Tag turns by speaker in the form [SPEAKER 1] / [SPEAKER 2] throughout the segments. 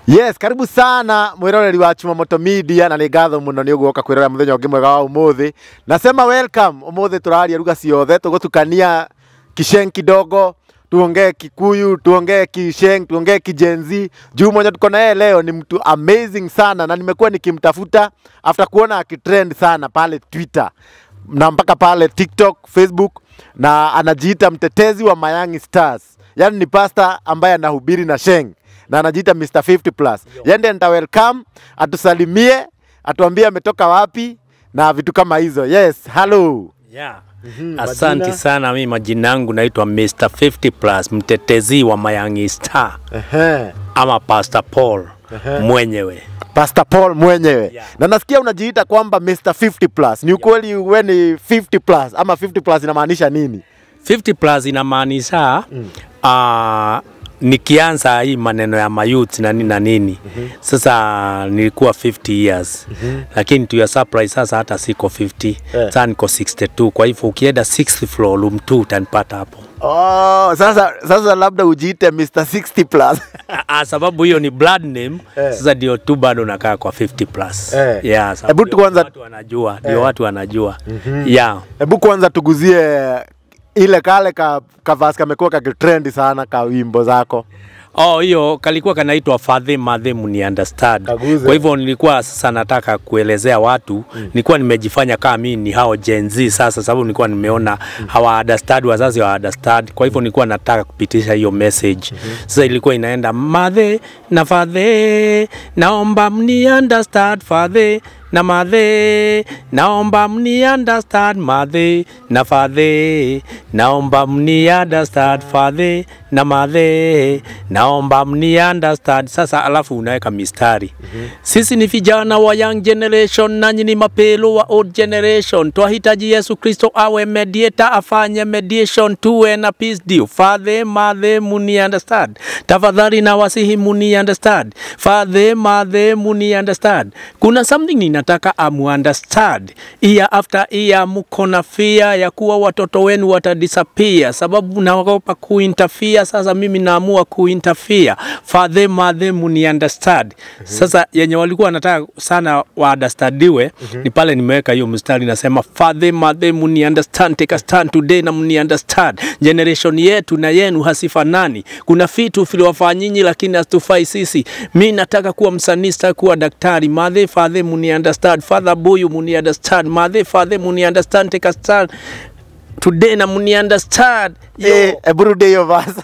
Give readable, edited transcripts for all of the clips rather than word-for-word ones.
[SPEAKER 1] Yes, karibu sana mwiroreri wa Chumamoto Media na nigatho muno ni uguoka kwirora muthenya ungi mwega wa umuthi. Nasema welcome umuthi turaria ruga ciothe tugutukania Kisheng kidogo, tuongee Kikuyu, tuongee Kisheng, tuongee Kijenzi. Juu mwenye tuko naye leo ni mtu amazing sana na nimekuwa nikimtafuta after kuona akitrend sana pale Twitter na mpaka pale TikTok, Facebook, na anajiita mtetezi wa Mayangi Stars. Yaani ni pastor ambaye anahubiri na Sheng na anajiita Mr 50+. Yende nita welcome, atusalimie, atuambie ametoka wapi na vitu kama hizo. Yes, hello.
[SPEAKER 2] Yeah. Asante sana, mimi majina yangu naitwa Mr 50+, mtetezi wa Mayangi Star. Ama Pastor Paul mwenyewe.
[SPEAKER 1] Pastor Paul mwenyewe. Yeah. Na nasikia unajiita kwamba Mr 50+. Ni ukweli wewe ni 50+ ama 50+ inamaanisha nini?
[SPEAKER 2] 50+ inamaanisha nikianza hii maneno ya mayouth na nini na nini. Sasa nilikuwa 50 years. Lakini to your surprise sasa hata siko 50. Sasa niko 62. Kwa hivyo ukienda 6th floor room 2 utanipata hapo.
[SPEAKER 1] Oh, sasa labda ujiite Mr 60+.
[SPEAKER 2] Sababu hiyo ni blood name. Sasa ndio tu bado nakaa kwa 50+. Yeah,
[SPEAKER 1] hebu kwanza
[SPEAKER 2] watu wanajua, ndio watu wanajua. Yeah.
[SPEAKER 1] Hebu kwanza tuguzie ile kale kavasi kamekuwa kakitrendi sana ka wimbo zako.
[SPEAKER 2] Hiyo kalikuwa kanaitwa Father Mother Muni Understand. Kwa hivyo nilikuwa sasa nataka kuelezea watu, nilikuwa nimejifanya kama mimi ni hao Gen Z sasa, sababu nilikuwa nimeona hawa understand, wazazi wa understand. Kwa hivyo nilikuwa nataka kupitisha hiyo message. Sasa ilikuwa inaenda Mother na Father, naomba mni understand Father na Mother, naomba mni understand Mother na Father, naomba mni understand Father na Mother, naomba mni understand. Sasa alafu unaweka mistari. Sisi ni vijana wa young generation, nanyi ni mapelo wa old generation. Twahitaji Yesu Kristo awe mediator, afanye mediation, tuwe na peace deal. Father Mother muni understand, tafadhali na wasihi muni understand. Father Mother muni understand. Kuna something ninataka amu understand. Year after year muko na fear ya kuwa watoto wenu watadisappear, sababu naogopa kuinterfere. Sasa mimi naamua kuinterfere. Father Mother muni understand. Sasa yenye walikuwa nataka sana wa understandiwe ni pale nimeweka hiyo mstari nasema Father Mother muni understand, take a stand today na muni understand. Generation yetu na yenu hasifanani. Kuna vitu viliwafanyinyi lakini hatufai sisi. Mimi nataka kuwa msanii, kuwa daktari. Mother Father muni understand, Father Boyu muni understand, Mother Father muni understand, take a stand today na muni understand.
[SPEAKER 1] Everyday yo verse.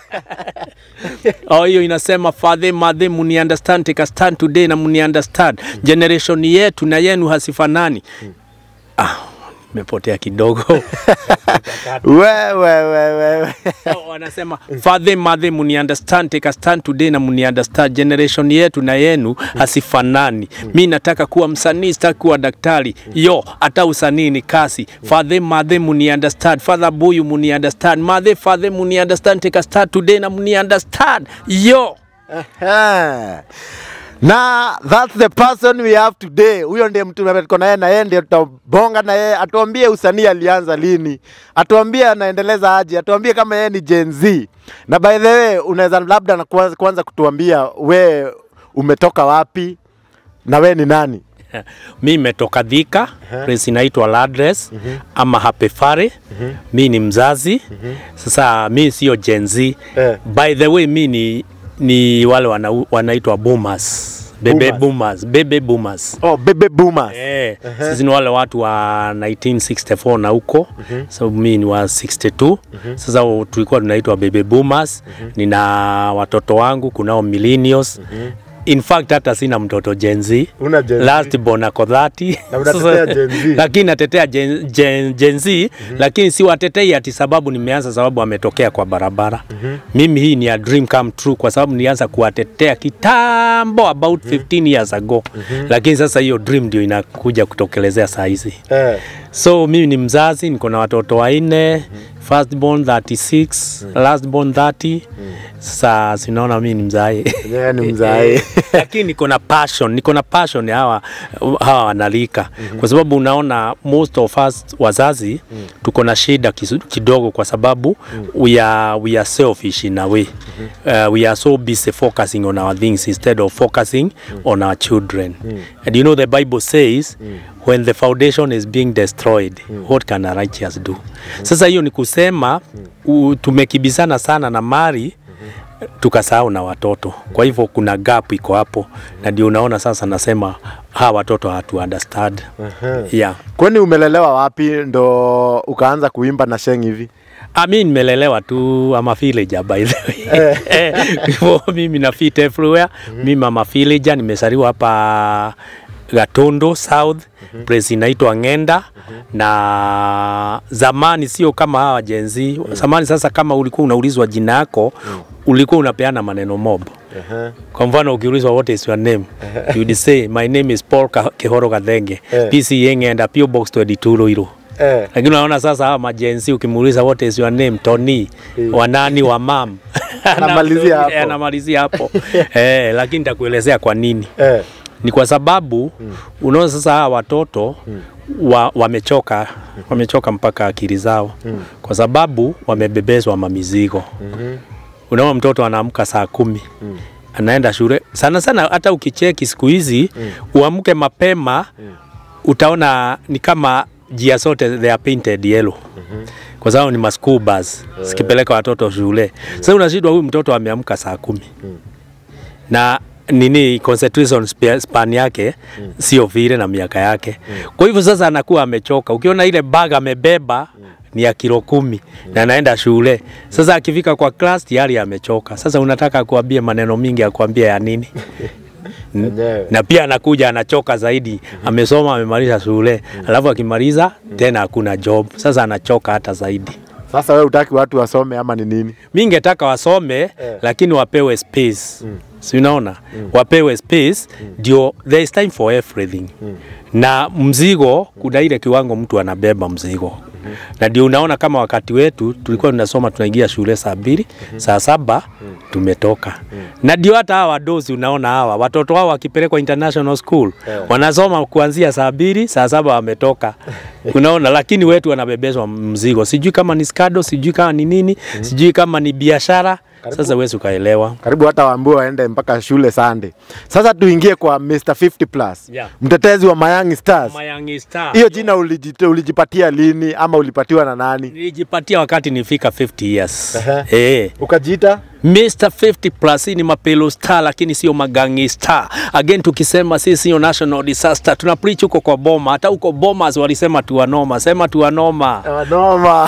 [SPEAKER 2] Hiyo inasema Father Mother muni understand, take a stand today na muni understand. Generation yetu na yenu hasifanani. Mepotea kidogo.
[SPEAKER 1] Wewe.
[SPEAKER 2] Wanasema Father Mother muni understand, take a stand today na muni understand. Generation yetu na yenu hasifanani. Mimi nataka kuwa msanii, sitaki kuwa daktari. Hata usanii ni kasi. Father Mother muni understand, Father Boyu muni understand, Mother Father muni understand, take a stand today na muni understand.
[SPEAKER 1] Na that's the person we have today. Huyo ndiye mtu tuko naye na yeye ndiye tutabonga na yeye. Atuambie usanii alianza lini. Atuambie anaendeleza aje. Atuambie kama yeye ni Gen Z. Na by the way, unaweza labda na kwanza kutuambia we umetoka wapi na we ni nani?
[SPEAKER 2] Mimi nimetoka Thika, place inaitwa Ladres ama Happy Fare. Mimi ni mzazi. Sasa mimi sio Gen Z. By the way, mimi ni wale wanaitwa boomers. Baby boomers.
[SPEAKER 1] Baby boomers.
[SPEAKER 2] Sisi ni wale watu wa 1964 na huko. Sababu mimi ni wa 62. Sasa tulikuwa tunaitwa baby boomers. Nina watoto wangu, kunao millennials. In fact hata sina mtoto Gen Z. Last born ako 30.
[SPEAKER 1] Na unatetea Gen Z.
[SPEAKER 2] Lakini natetea Gen Z, lakini si watetei ati sababu nimeanza sababu ametokea kwa barabara. Mimi hii ni a dream come true kwa sababu nilianza kuwatetea kitambo about 15 years ago. Lakini sasa hiyo dream ndio inakuja kutokelezea saa hizi. So mimi ni mzazi, niko na watoto 4, first born 36, last born 30. Sasa sinaona mimi ni mzae.
[SPEAKER 1] Yeah, ni mzae.
[SPEAKER 2] Lakini niko na passion ya hawa wanalika. Kwa sababu unaona most of us wazazi tuko na shida kidogo kwa sababu we are selfish in a way. We are so busy focusing on our things instead of focusing on our children. And you know the Bible says when the foundation is being destroyed, what can a righteous do? Sasa hiyo ni kusema tumekibizana sana na mali tukasahau na watoto. Kwa hivyo kuna gap iko hapo, na ndio unaona sasa nasema hawa watoto hatu understand. Yeah.
[SPEAKER 1] Kwani umelelewa wapi ndo ukaanza kuimba na Sheng hivi?
[SPEAKER 2] Mimi nimelelewa tu ama villager by the way. Mimi na fit everywhere. Mimi ama villager, nimesaliwa hapa Gatondo South, place inaitwa Ngenda. Na zamani sio kama hawa Gen Z. Zamani sasa kama ulikuwa unaulizwa jina yako, ulikuwa unapeana maneno mob. Kwa mfano ukiulizwa what is your name, you would say my name is Paul Kehoro Gathenge, PC Ngenda, PO Box 22 Ruiru. Lakini unaona sasa hawa majenzi ukimuuliza what is your name, Tony, wanani wa mam, anamalizia hapo. Lakini nitakuelezea kwa nini. Ni kwa sababu unaona sasa hawa watoto wamechoka mpaka akili zao. Kwa sababu wamebebezwa mamizigo. Unaona mtoto anaamka saa 10. Anaenda shule. Sana hata ukicheki siku hizi uamke mapema utaona ni kama jia zote they are painted yellow. Kwa sababu ni ma-school bus sikipeleka watoto shule. Sasa unashindwa huyu mtoto ameamka saa 10. Na nini concentration span yake sio vile na miaka yake. Kwa hivyo sasa anakuwa amechoka. Ukiona ile bag amebeba ni ya kilo 10 na anaenda shule. Sasa akifika kwa class tayari amechoka. Sasa unataka kuambia maneno mingi akwambia ya nini? Na pia anakuja anachoka zaidi. Amesoma amemaliza shule. Alafu akimaliza tena hakuna job. Sasa anachoka hata zaidi.
[SPEAKER 1] Sasa wewe utaki watu wasome ama ni nini?
[SPEAKER 2] Mimi ningetaka wasome lakini wapewe space. Si unaona? Wapewe space ndio there is time for everything. Na mzigo kuna ile kiwango mtu anabeba mzigo. Na ndio unaona kama wakati wetu tulikuwa tunasoma tunaingia shule saa 2, saa 7 tumetoka. Na ndio hata hawa wadozi unaona hawa watoto wao wakipelekwa international school wanasoma kuanzia saa 2, saa 7 wametoka. Unaona, lakini wetu wanabebezwa mzigo. Sijui kama ni skado, sijui kama ni nini, sijui kama ni biashara. Sasa wewe ukaelewa.
[SPEAKER 1] Karibu hata waambiwa waende mpaka shule Sunday. Sasa tuingie kwa Mr 50+. Mtetezi wa Mayang Stars.
[SPEAKER 2] Mayang Stars.
[SPEAKER 1] Hiyo jina ulijipatia lini ama ulipatiwa na nani?
[SPEAKER 2] Nilijipatia wakati nifika 50 years.
[SPEAKER 1] Ukajiita
[SPEAKER 2] Mr 50+ ni mapelo star lakini sio magangi star. Again tukisema sisi sio national disaster. Tuna preach huko kwa Boma. Hata huko Bomas walisema tuwanoma. Sema tuwanoma.
[SPEAKER 1] Noma.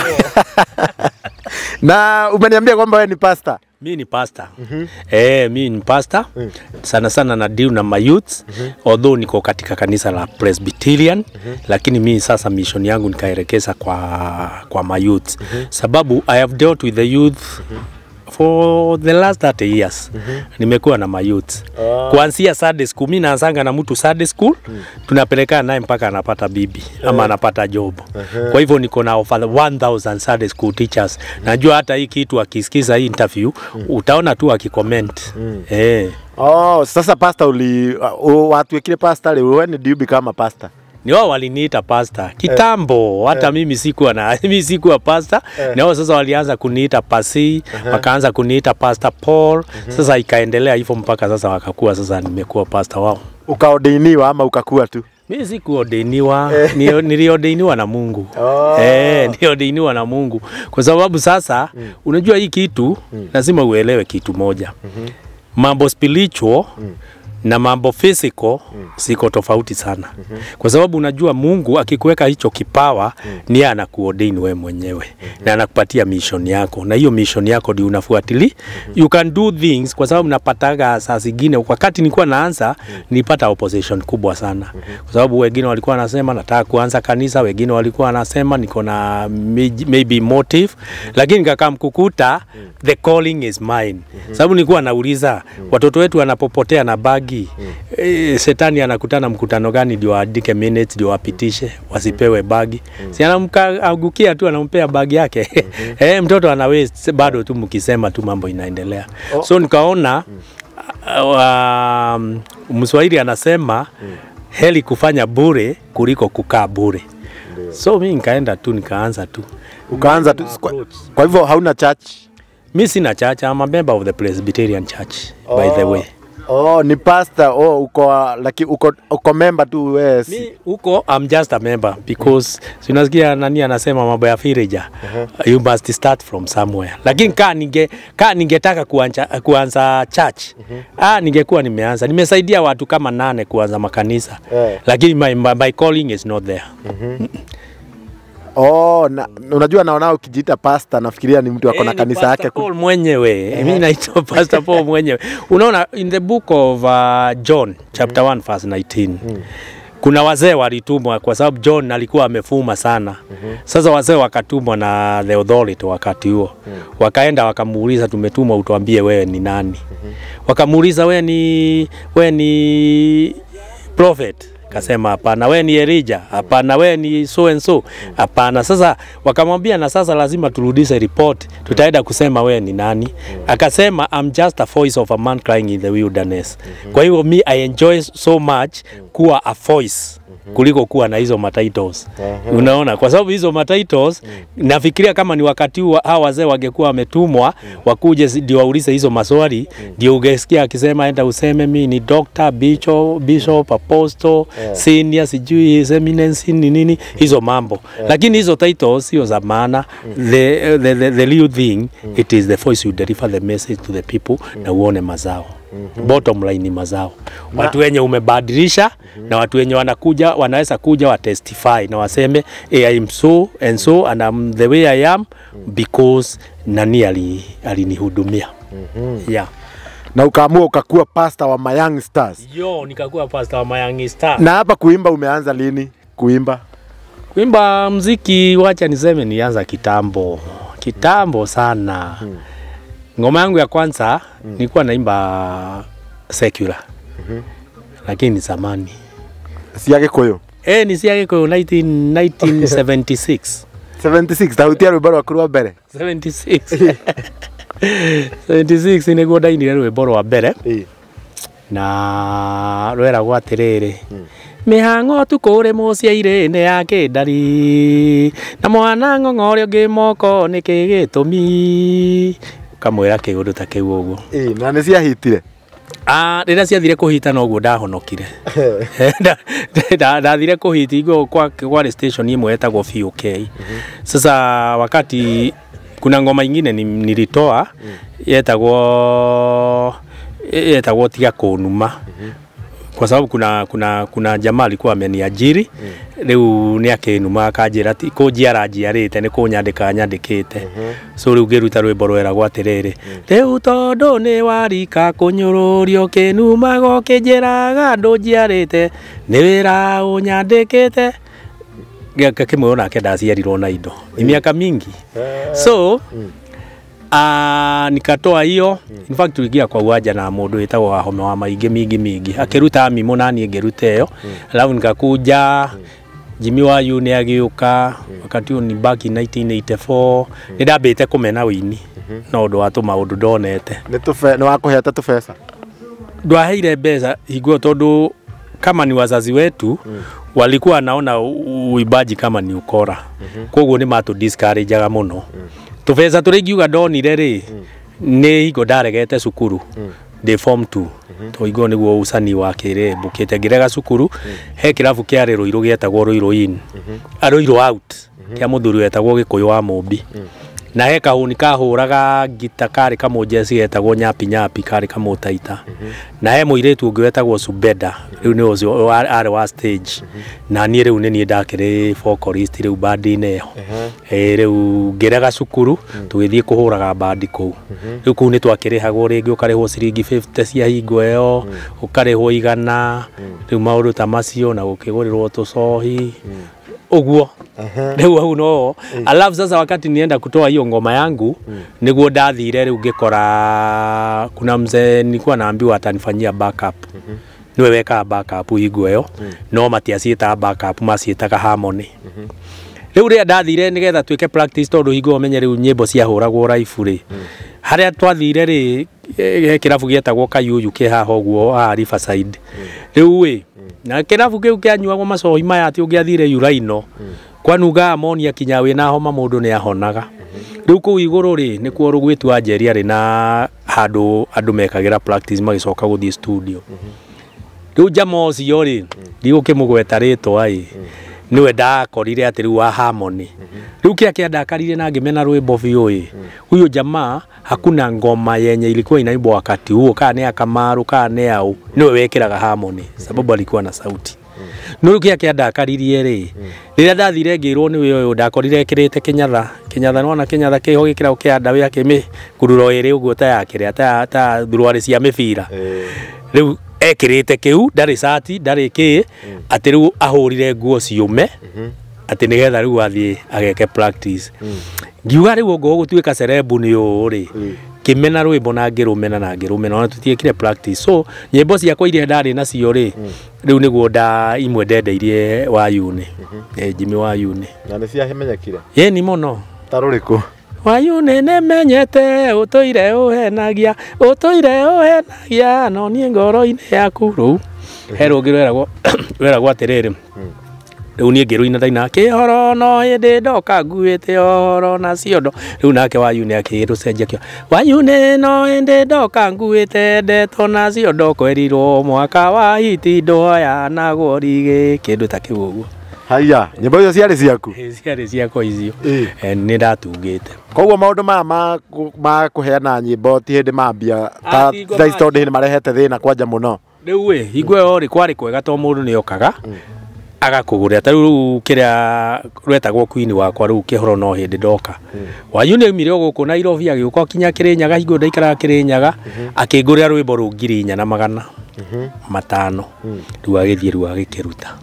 [SPEAKER 1] Na umeniambia kwamba wewe ni pastor.
[SPEAKER 2] Mimi ni pastor. Mimi ni pastor. Sana na deal na my youth. Although niko katika kanisa la Presbyterian, lakini mimi sasa mission yangu nikaelekeza kwa my youth. Sababu I have dealt with the youth for the last 30 years. Nimekuwa na my youth. Kuanzia Sunday school, mimi naanzanga na mtu Sunday school, tunapelekana naye mpaka anapata bibi ama anapata job. Kwa hivyo niko na over 1000 Sunday school teachers. Najua hata hii kitu akisikiza hii interview, utaona tu akicomment.
[SPEAKER 1] Sasa pastor watu wekile pastor, when do you become a pastor?
[SPEAKER 2] Ni wao waliniita pastor kitambo, hata mimi sikuwa pastor. Na wao sasa walianza kuniita pasi, wakaanza kuniita Pastor Paul. Sasa ikaendelea hivyo mpaka sasa wakakuwa sasa nimekuwa pastor wao.
[SPEAKER 1] Ukaordainiwa ama ukakuwa tu?
[SPEAKER 2] Mimi sikuordainiwa, niliordainiwa na Mungu. Niliordainiwa na Mungu. Kwa sababu sasa unajua hii kitu lazima uelewe kitu moja. Mambo spiritual na mambo physical siko tofauti sana. Kwa sababu unajua Mungu akikuweka hicho kipawa ni anakuordain wewe mwenyewe na anakupatia mission yako, na hiyo mission yako ndio unafuatili. You can do things, kwa sababu napataga saa zingine wakati nilikuwa naanza nilipata opposition kubwa sana. Kwa sababu wengine walikuwa wanasema nataka kuanza kanisa, wengine walikuwa wanasema niko na maybe motive, lakini nikakamkukuta the calling is mine. Sababu nilikuwa nauliza watoto wetu wanapopotea na bagi bagi. Setani anakutana mkutano gani ndio aandike minutes ndio apitishe wasipewe bagi. Si anamkagukia tu anampea bagi yake. Mtoto ana waste bado tu mkisema tu mambo inaendelea. So nikaona Mswahili anasema heri kufanya bure kuliko kukaa bure. So mimi nikaenda tu nikaanza tu.
[SPEAKER 1] Ukaanza tu. Kwa hivyo hauna church?
[SPEAKER 2] Mimi sina church, I'm a member of the Presbyterian Church by the way.
[SPEAKER 1] Ni pastor. Uko member tu wewe?
[SPEAKER 2] Mimi uko I'm just a member because unasikia nani anasema mambo ya villager. You must start from somewhere. Lakini ningetaka kuanza church. Ningekuwa nimeanza. Nimesaidia watu kama 8 kuanza makanisa. Lakini my calling is not there.
[SPEAKER 1] Unajua naona ukijiita pastor nafikiria ni mtu akona kanisa yake.
[SPEAKER 2] Paul mwenyewe. Mimi naitwa Pastor Paul mwenyewe. Unaona in the book of John chapter 1 verse 19. Kuna wazee walitumwa kwa sababu John alikuwa amefuma sana. Sasa wazee wakatumwa na the authority wakati huo. Wakaenda wakamuuliza, tumetumwa utuambie wewe ni nani. Wakamuuliza wewe ni prophet. Kasema hapana, wewe ni Elijah, hapana wewe ni so and so, hapana. Sasa wakamwambia na sasa lazima turudishe report, tutaenda kusema wewe ni nani. Akasema I'm just a voice of a man crying in the wilderness. Kwa hiyo me I enjoy so much kuwa a voice kuliko kuwa na hizo matitles. Unaona, kwa sababu hizo matitles nafikiria kama ni wakati huu hawa wazee wangekuwa wametumwa wakuje ndio waulize hizo maswali, ndio ungesikia akisema enda useme mimi ni doctor, bishop, apostle, senior, sijui his eminence ni nini hizo mambo. Lakini hizo titles sio za maana. The real thing it is the voice you deliver the message to the people na uone mazao. Bottom line ni mazao. Watu wenye umebadilisha na watu wenye wanaweza kuja wa testify na waseme I am so and so and I'm the way I am because nani alinihudumia. Yeah.
[SPEAKER 1] Na ukaamua ukakuwa pastor wa Mayang Stars.
[SPEAKER 2] Nikakuwa pastor wa Mayang Stars.
[SPEAKER 1] Na hapa kuimba umeanza lini kuimba?
[SPEAKER 2] Kuimba muziki wacha niseme nianza kitambo sana. Ngoma yangu ya kwanza nilikuwa naimba secular. Lakini zamani.
[SPEAKER 1] Si yake koyo?
[SPEAKER 2] Ni si yake koyo 1976.
[SPEAKER 1] 76 tautia rwimbo rwa kurwa mbere.
[SPEAKER 2] 76. 76 niguo ndainire rwimbo rwa mbere. Na rwera gwa tiriri. Mihango tukure muciaire-ini yake ndari. Na mwana ng'ong'ore ngi moko niki gitumi. Kamwira kiundu ta kiu uguo.
[SPEAKER 1] Na nĩ ciahitire?
[SPEAKER 2] Rĩrĩa ciathire kũhita noguo ndahonokire. Ndathire kũhita igũrũ kwa station imwe etagwo VOK. Sasa wakati kuna ngoma ingine nilitoa yetagwo tiga kũnuma. Kwa sababu kuna jamaa alikuwa ameniajiri riu ni akinuma akanjira ti kunjiaranjiarite ni kunyandika nyandikite. So riu ngiruta rwimbo rwera gwa tiriri riu tondu ni warika kunyururio kinuma gokinjiraga ndunjiarite ni wira unyandikite kimwe nake ndaciarirwo na indo ni miaka mingi. So nikatoa hiyo. In fact tuligia kwa uwanja na mundu wetagwo Wahome wa Maingi mingi akiruta mimo nani ngeruta hiyo. Alafu nikakuja Jimmy wa Yune agiuka wakati ni back in 1984 nindambite kumena wini no ndo watu maundu ndonete
[SPEAKER 1] ni wakuheta tubesa
[SPEAKER 2] ndwaheire mbeca higuo tondu kama ni wazazi wetu walikuwa naona uibaji kama ni ukora. Koguo ni matu discourageaga muno. Tubesa turingiuga ndonire ri ni higo ndaregete cukuru de form 2 to higo niguo ucani wa kire bukite ngirega cukuru he kirabu kia Ruiru gietagwo Ruiru in Ruiru out kia muthuri wetagwo Gikuyu wa Mumbi na he kahuni kahuraga gita kari kamujeci getagwo Nyapi kari kamutaita na he muiretu ungi wetagwo Subeda riu ni ucio ari wa stage na ni riu ni ndakire vocalist riu bandi neho riu ngirega cukuru tugithie kuhuraga bandi kou riu ku ni twakirihagwo ringi ukarihwo ciringi 50 cia hingo eo ukarihwo 100 riu maundu ta macio na gukigurirwo tucohi uguo riu hau no alafu sasa wakati nienda kutoa hiyo ngoma yangu niguo ndathire riu ngikora kuna mzee nilikuwa naambiwa atanifanyia backup niwe weka backup higo yo no matiacieta backup macietaga harmony riu ria ndathire nigetha twike practice tondu higo menye riu nyimbo cia huragwo raifu ri haria twathire ri kirabu gietagwo Kayuyu ke haha uguo ha Riverside riu wi na kirabu kiu kianyuagwo macoi maya ati ungiathire Uraino kwanuga amonia kinya wina homa mundu ni ahonaga riu ku iguru ri ni kuo rugwitu Anjeri ari na handu andu mekagira practice magicoka guthie studio riu jamo cio ri ndigukimugweta ritwa ai niwe ndakorire ati riu wa harmony riu kia ndakarire na ngimena rwimbo biu ii huyo jamaa hakuna ngoma yenye ilikuwa inaimbwa wakati huo kana ya Kamaru kana au niwe wekeraga harmony sababu alikuwa na sauti no kia ndakaririe ri rira ndathire ngirwo niwe uyu ndakorire kirite kinyatha nona kinyatha kiho gikira kia ndawe yake mi kururo iri uguo ta yakire ta thurwari cia mibira riu ekirite kiu ndari sati ndari ki ati riu ahurire nguo ciume ati nigetha riu athie ageke practice ngiuga riu ngo gutuika cerebu ni uri kimena rwimbo na ngirumena na tutiekire practice so nyimbo ciakwa iria ndari nacio ri riu niguo imwe ndendeirie wa Uni Jimmy wa Uni
[SPEAKER 1] na ni cia himenyekire
[SPEAKER 2] ni muno
[SPEAKER 1] taruriku
[SPEAKER 2] wa Uni nemenyete utoire uhenagia no nie ngoro-ini yaku ru hero ngirweragwo atiriri riu nie ngiruina ndaina kihoro no hindi ndoka nguite horo na ciondo riu nake wa Uni akirucenjia kio wa Uni no hindi ndoka nguite ndeto na ciondo kwerirwo mwaka wa hiti ndoya na gorige kindu ta kiu uguo
[SPEAKER 1] haya nyimbo icio ciari ciaku
[SPEAKER 2] ciari ciakwa icio ni ndatungite
[SPEAKER 1] koguo maundu maya ma kuheana nyimbo ti hindi mambia ta thaa tondu hindi marehete thina kwanja muno
[SPEAKER 2] riu wi hingo yo ri kwari kwega to mundu ni okaga agakugurira ta riu kiria rwetagwo Queen wakwa riu kihoro no hindi ndoka wa Uni mire guku Nairobi agiuka kinya Kirinyaga hingo ndaikara Kirinyaga akingurira rwimbo ru 4,500 riu agithie riu agikiruta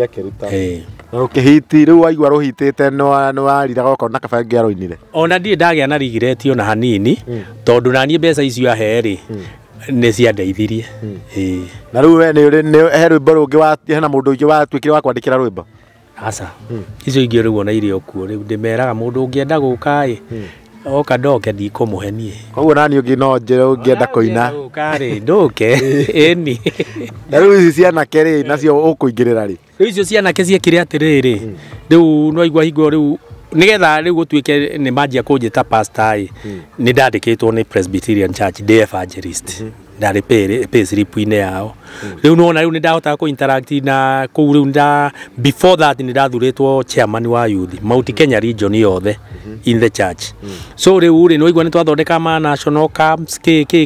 [SPEAKER 1] na ukihiti riu waigua ruhitite no wariraga ukona kabangi aroinire
[SPEAKER 2] ona ndie ndagia na rigiretio na hanini tondu nanie mbeca icio aheri ni ciandeithirie
[SPEAKER 1] na riu we ni he rwimbo rungi wa hena mundu ungi watwikire wa kwandikira rwimbo
[SPEAKER 2] aca icio ingĩ rĩu ona irĩ o kuo rĩu ndĩmeraga mũndũ ũngĩenda gũka oka ndoke ndikũmũhenie
[SPEAKER 1] koguo nani ũngĩ no njĩra ũngĩenda kũina
[SPEAKER 2] ũkarĩ ndoke ĩni
[SPEAKER 1] na rĩu ici cianake rĩ nacio ũkũingĩrĩra rĩ
[SPEAKER 2] rĩu icio cianake ciekire atĩrĩrĩ rĩu no igua hingo rĩu nigetha riu gutuike ni manjia kunjita pastor ni ndandikitwo ni Presbyterian Church the evangelist ndari pay slip ine yao riu nona riu ni ndahota ku interact na ku riu before that ni ndathuritwo chairman wa youth Mount Kenya region yothe in the church so riu ri no igwa ni twathondeka ma national camps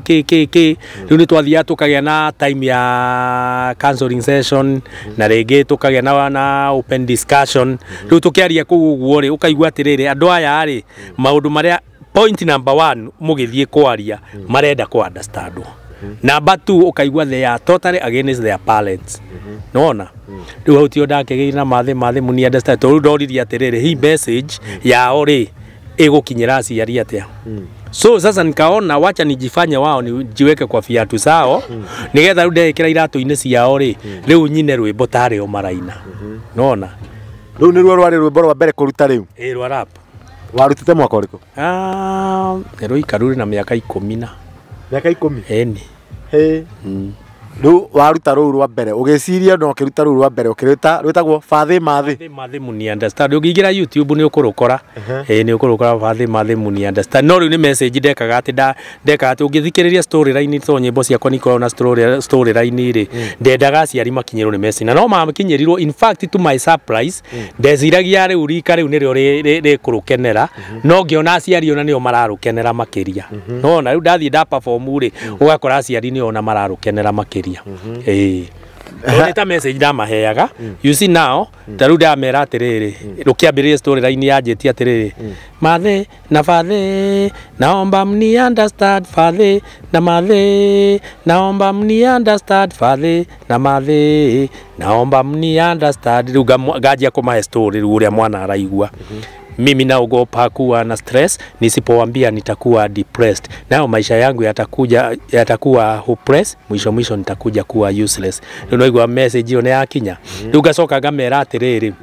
[SPEAKER 2] riu ni twathia tukagea na time ya counseling session na rege tukagea na open discussion riu tukiaria ku guo ri ukaigua atiriri andu aya ri maundu maria point number 1 mugithie kwaria marenda ku understand number 2 ukaigua they are totally against their parents nona riu hutio ndakegei na mathe muni understand to ndoriria atiriri hii message ya ori igukinyira aciari atia so sasa nikaona wacha nijifanye wao nijiweke kwa viatu sao nigetha riu ndekira iratu-ini ciao ri riu nyine rwimbo tari o maraina nona
[SPEAKER 1] riu ni ruo rwari rwimbo rwa mbere kuruta riu
[SPEAKER 2] rwa rap
[SPEAKER 1] warutite mwaka uriku
[SPEAKER 2] ero ikaruri na miaka 10
[SPEAKER 1] miaka 10
[SPEAKER 2] eni
[SPEAKER 1] riu waruta ruu rwa mbere ugiciria no kiruta ruu rwa mbere ukirita rwitagwo Fathe Mathe
[SPEAKER 2] muni understand ugigira YouTube ni ukurukora ni ukurukora Fathe muni understand no riu ni message ndekaga ati ungithikiriria story line to nyimbo ciakwa ni korona story line ri ndendaga aciari makinyirwo ni message na no makinyirirwo in fact to my surprise ndeciragia riu rika riu nirio ri kurukenera no ngiona aciari ona nio mararukenera makiria no na riu ndathie nda perform ri ugakora aciari ni ona mararukenera makiria Tondũ ta message ndamaheaga. You see now, ta rĩu ndamera atĩrĩrĩ, rũkĩambĩrĩria story line yanjĩtie atĩrĩrĩ, mathe na fathe, naomba mni understand fathe na mathe, naomba mni understand fathe na mathe, naomba mni understand. Rĩu ngajia kũmahe story rĩu ũrĩa mwana araigua. Mimi naogopa kuwa na stress, nisipowaambia nitakuwa depressed. Nayo maisha yangu yatakuwa hopeless, mwisho nitakuja kuwa useless. Ndio naigua message hiyo ya kinya. Rĩu gacoka ngamera atĩrĩrĩ.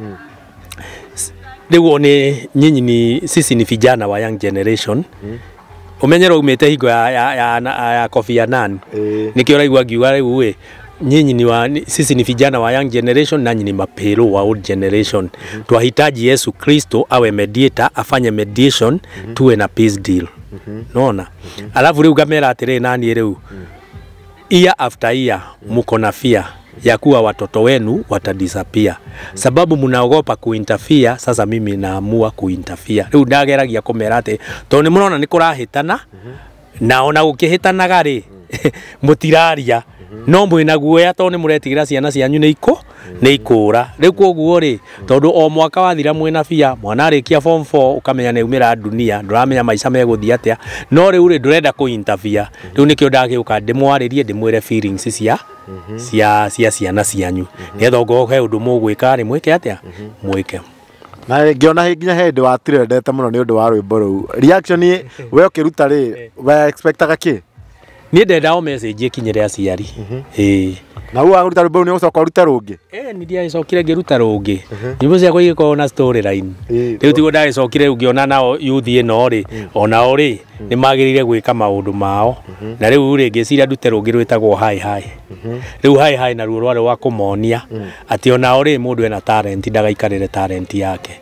[SPEAKER 2] Rĩu nyinyi sisi ni vijana wa young generation. Umenyera umete hingo ya Kofi Annan. Nikio raigua ngiuga rĩu nyinyi sisi ni vijana wa young generation na nyinyi mapero wa old generation. Twahitaji Yesu Kristo awe mediator, afanye mediation, tuwe na peace deal. Naona? Alafu rĩu ngamera atĩrĩ nani rĩu. Year after year muko na fear ya kuwa watoto wenu watadisappear. Sababu mnaogopa kuinterfere, sasa mimi naamua kuinterfere. Rĩu ndageragia kũmera atĩ tondũ nĩ mũrona nĩ kũrahĩtana na ona gũkĩhĩtanaga rĩ mũtiraria. No mwĩna guoya tondũ nĩ mũretigĩra ciana cianyu nĩ ikũra. Rĩu koguo rĩ tondũ o mwaka wathira mwĩna bia, mwana arĩkia form 4 ukamenya nĩ umĩra dunia, ndũramenya maica megũthiĩ atĩa. No rĩu rĩ ndũrenda kũinterfere. Rĩu nĩkĩo ndagĩũka ndĩmwarĩrie ndĩmwĩre feelings cia ciana cianyu. Nĩgetha ngohe ũndũ mũgwĩka rĩ mwĩke atĩa mwĩke.
[SPEAKER 1] Na ngiona nginya hĩndĩ wa trendete mũno nĩ ũndũ wa rwĩmbo rũu. Reaction we ũkĩruta rĩ we expectaga kĩ?
[SPEAKER 2] Niĩ ndenda o message ikinyĩre aciari.
[SPEAKER 1] Na huwa uruta rwĩmbo nĩ ũcoka uruta rũngĩ?
[SPEAKER 2] Nĩ ndiacokire ngĩruta rũngĩ. Nyĩmbo ciakwa igĩkorwo na story line. Rĩu tigwo ndagĩcokire ngĩona nao youth ĩno rĩ onao rĩ nĩ magĩrĩire gwĩka maũndũ mao. Na rĩu rĩ ngĩciria ndute rũngĩ rwĩtagwo hi hi. Rĩu hi hi naruo rwarĩ wa kũmonia atĩ onao rĩ mũndũ ena talent ndagaikarĩre talent yake.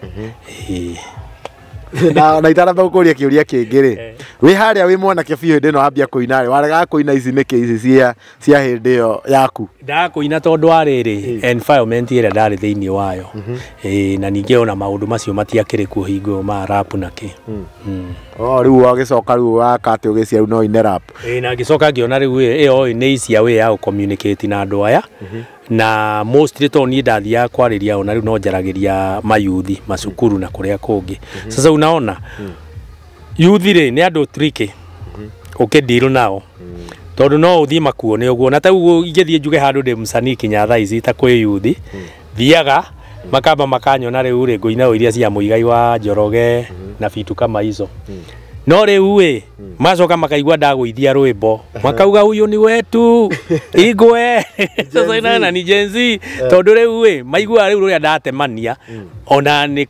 [SPEAKER 1] na itaramba gũkũria kĩũria kĩngĩ rĩ wĩ harĩa wĩ mwanake biũ hĩndĩ ĩno wambia kũina rĩ waregaga kũina ici nĩkĩ ici cia hĩndĩ ĩyo yaku?
[SPEAKER 2] Ndakũina tondũ wa rĩrĩ environment ĩrĩa ndarĩ thĩinĩ wayo. Na ningĩ ona maũndũ macio matiakĩrĩ kuo hingo ma rap na kĩ.
[SPEAKER 1] Rĩu wagĩcoka rĩu waka atĩ ũgĩcia rĩu no ine rap?
[SPEAKER 2] Na ngĩcoka ngĩona rĩu ĩyo nĩ icia way ya gũ-communicate na andũ aya. Na mostly to niĩ ndathiaga kwarĩria ona rĩu no njaragĩria mayuthi macukuru na kũrĩa kũngĩ. Sasa unaona youth rĩ nĩ andũ tricky ũkĩdeal nao tondũ no ũthiĩ makuo nĩ ũguo. Na ta ũguo ingĩthiĩ njuge handũ ndĩ mũcani kinya thaa ici ta kwĩ youth thiaga makamba makanyona rĩu rĩ ngũina iria cia Mũigai wa Njoroge na vitu kama hizo. No rĩu macoka makaigua ndagũithia rwĩmbo makauga huyu ni wetu igwe. Sasa ina ni Gen Z tondũ rĩu maigua rĩu rũrĩa ndatemania ona nĩ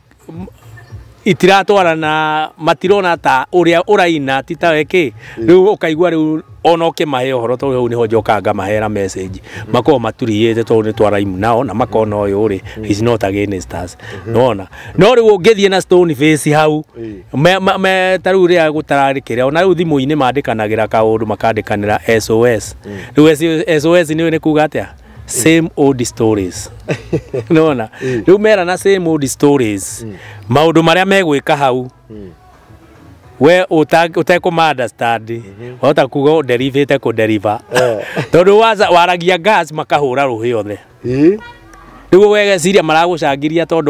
[SPEAKER 2] itiratwarana matirona ta ũrĩa ũraina ti ta weke. Rĩu ũkaigua rĩu ona ũkĩmahe ũhoro tondũ rĩu nĩho njokaga ngamahera message makorwo maturiĩte tondũ nĩ twaraimu nao na makona ũyũ rĩ is not against us. Nona no rĩu ũngĩthiĩ na stone face hau ta rĩu rĩa gũtararĩkĩra ona rĩu thimũ-inĩ mandĩkanagĩra kaũndũ makandĩkanĩra SOS. Rĩu SOS nĩ kuga atĩa? Same old stories. Nona rĩu mera na same old stories maũndũ marĩa megwĩka hau we ũtekũma understand wahota kuga ũderivĩte kũderiva tondũ waragia gas makahũra rũhĩ othe. Rĩu wegeciria maragũcangĩria tondũ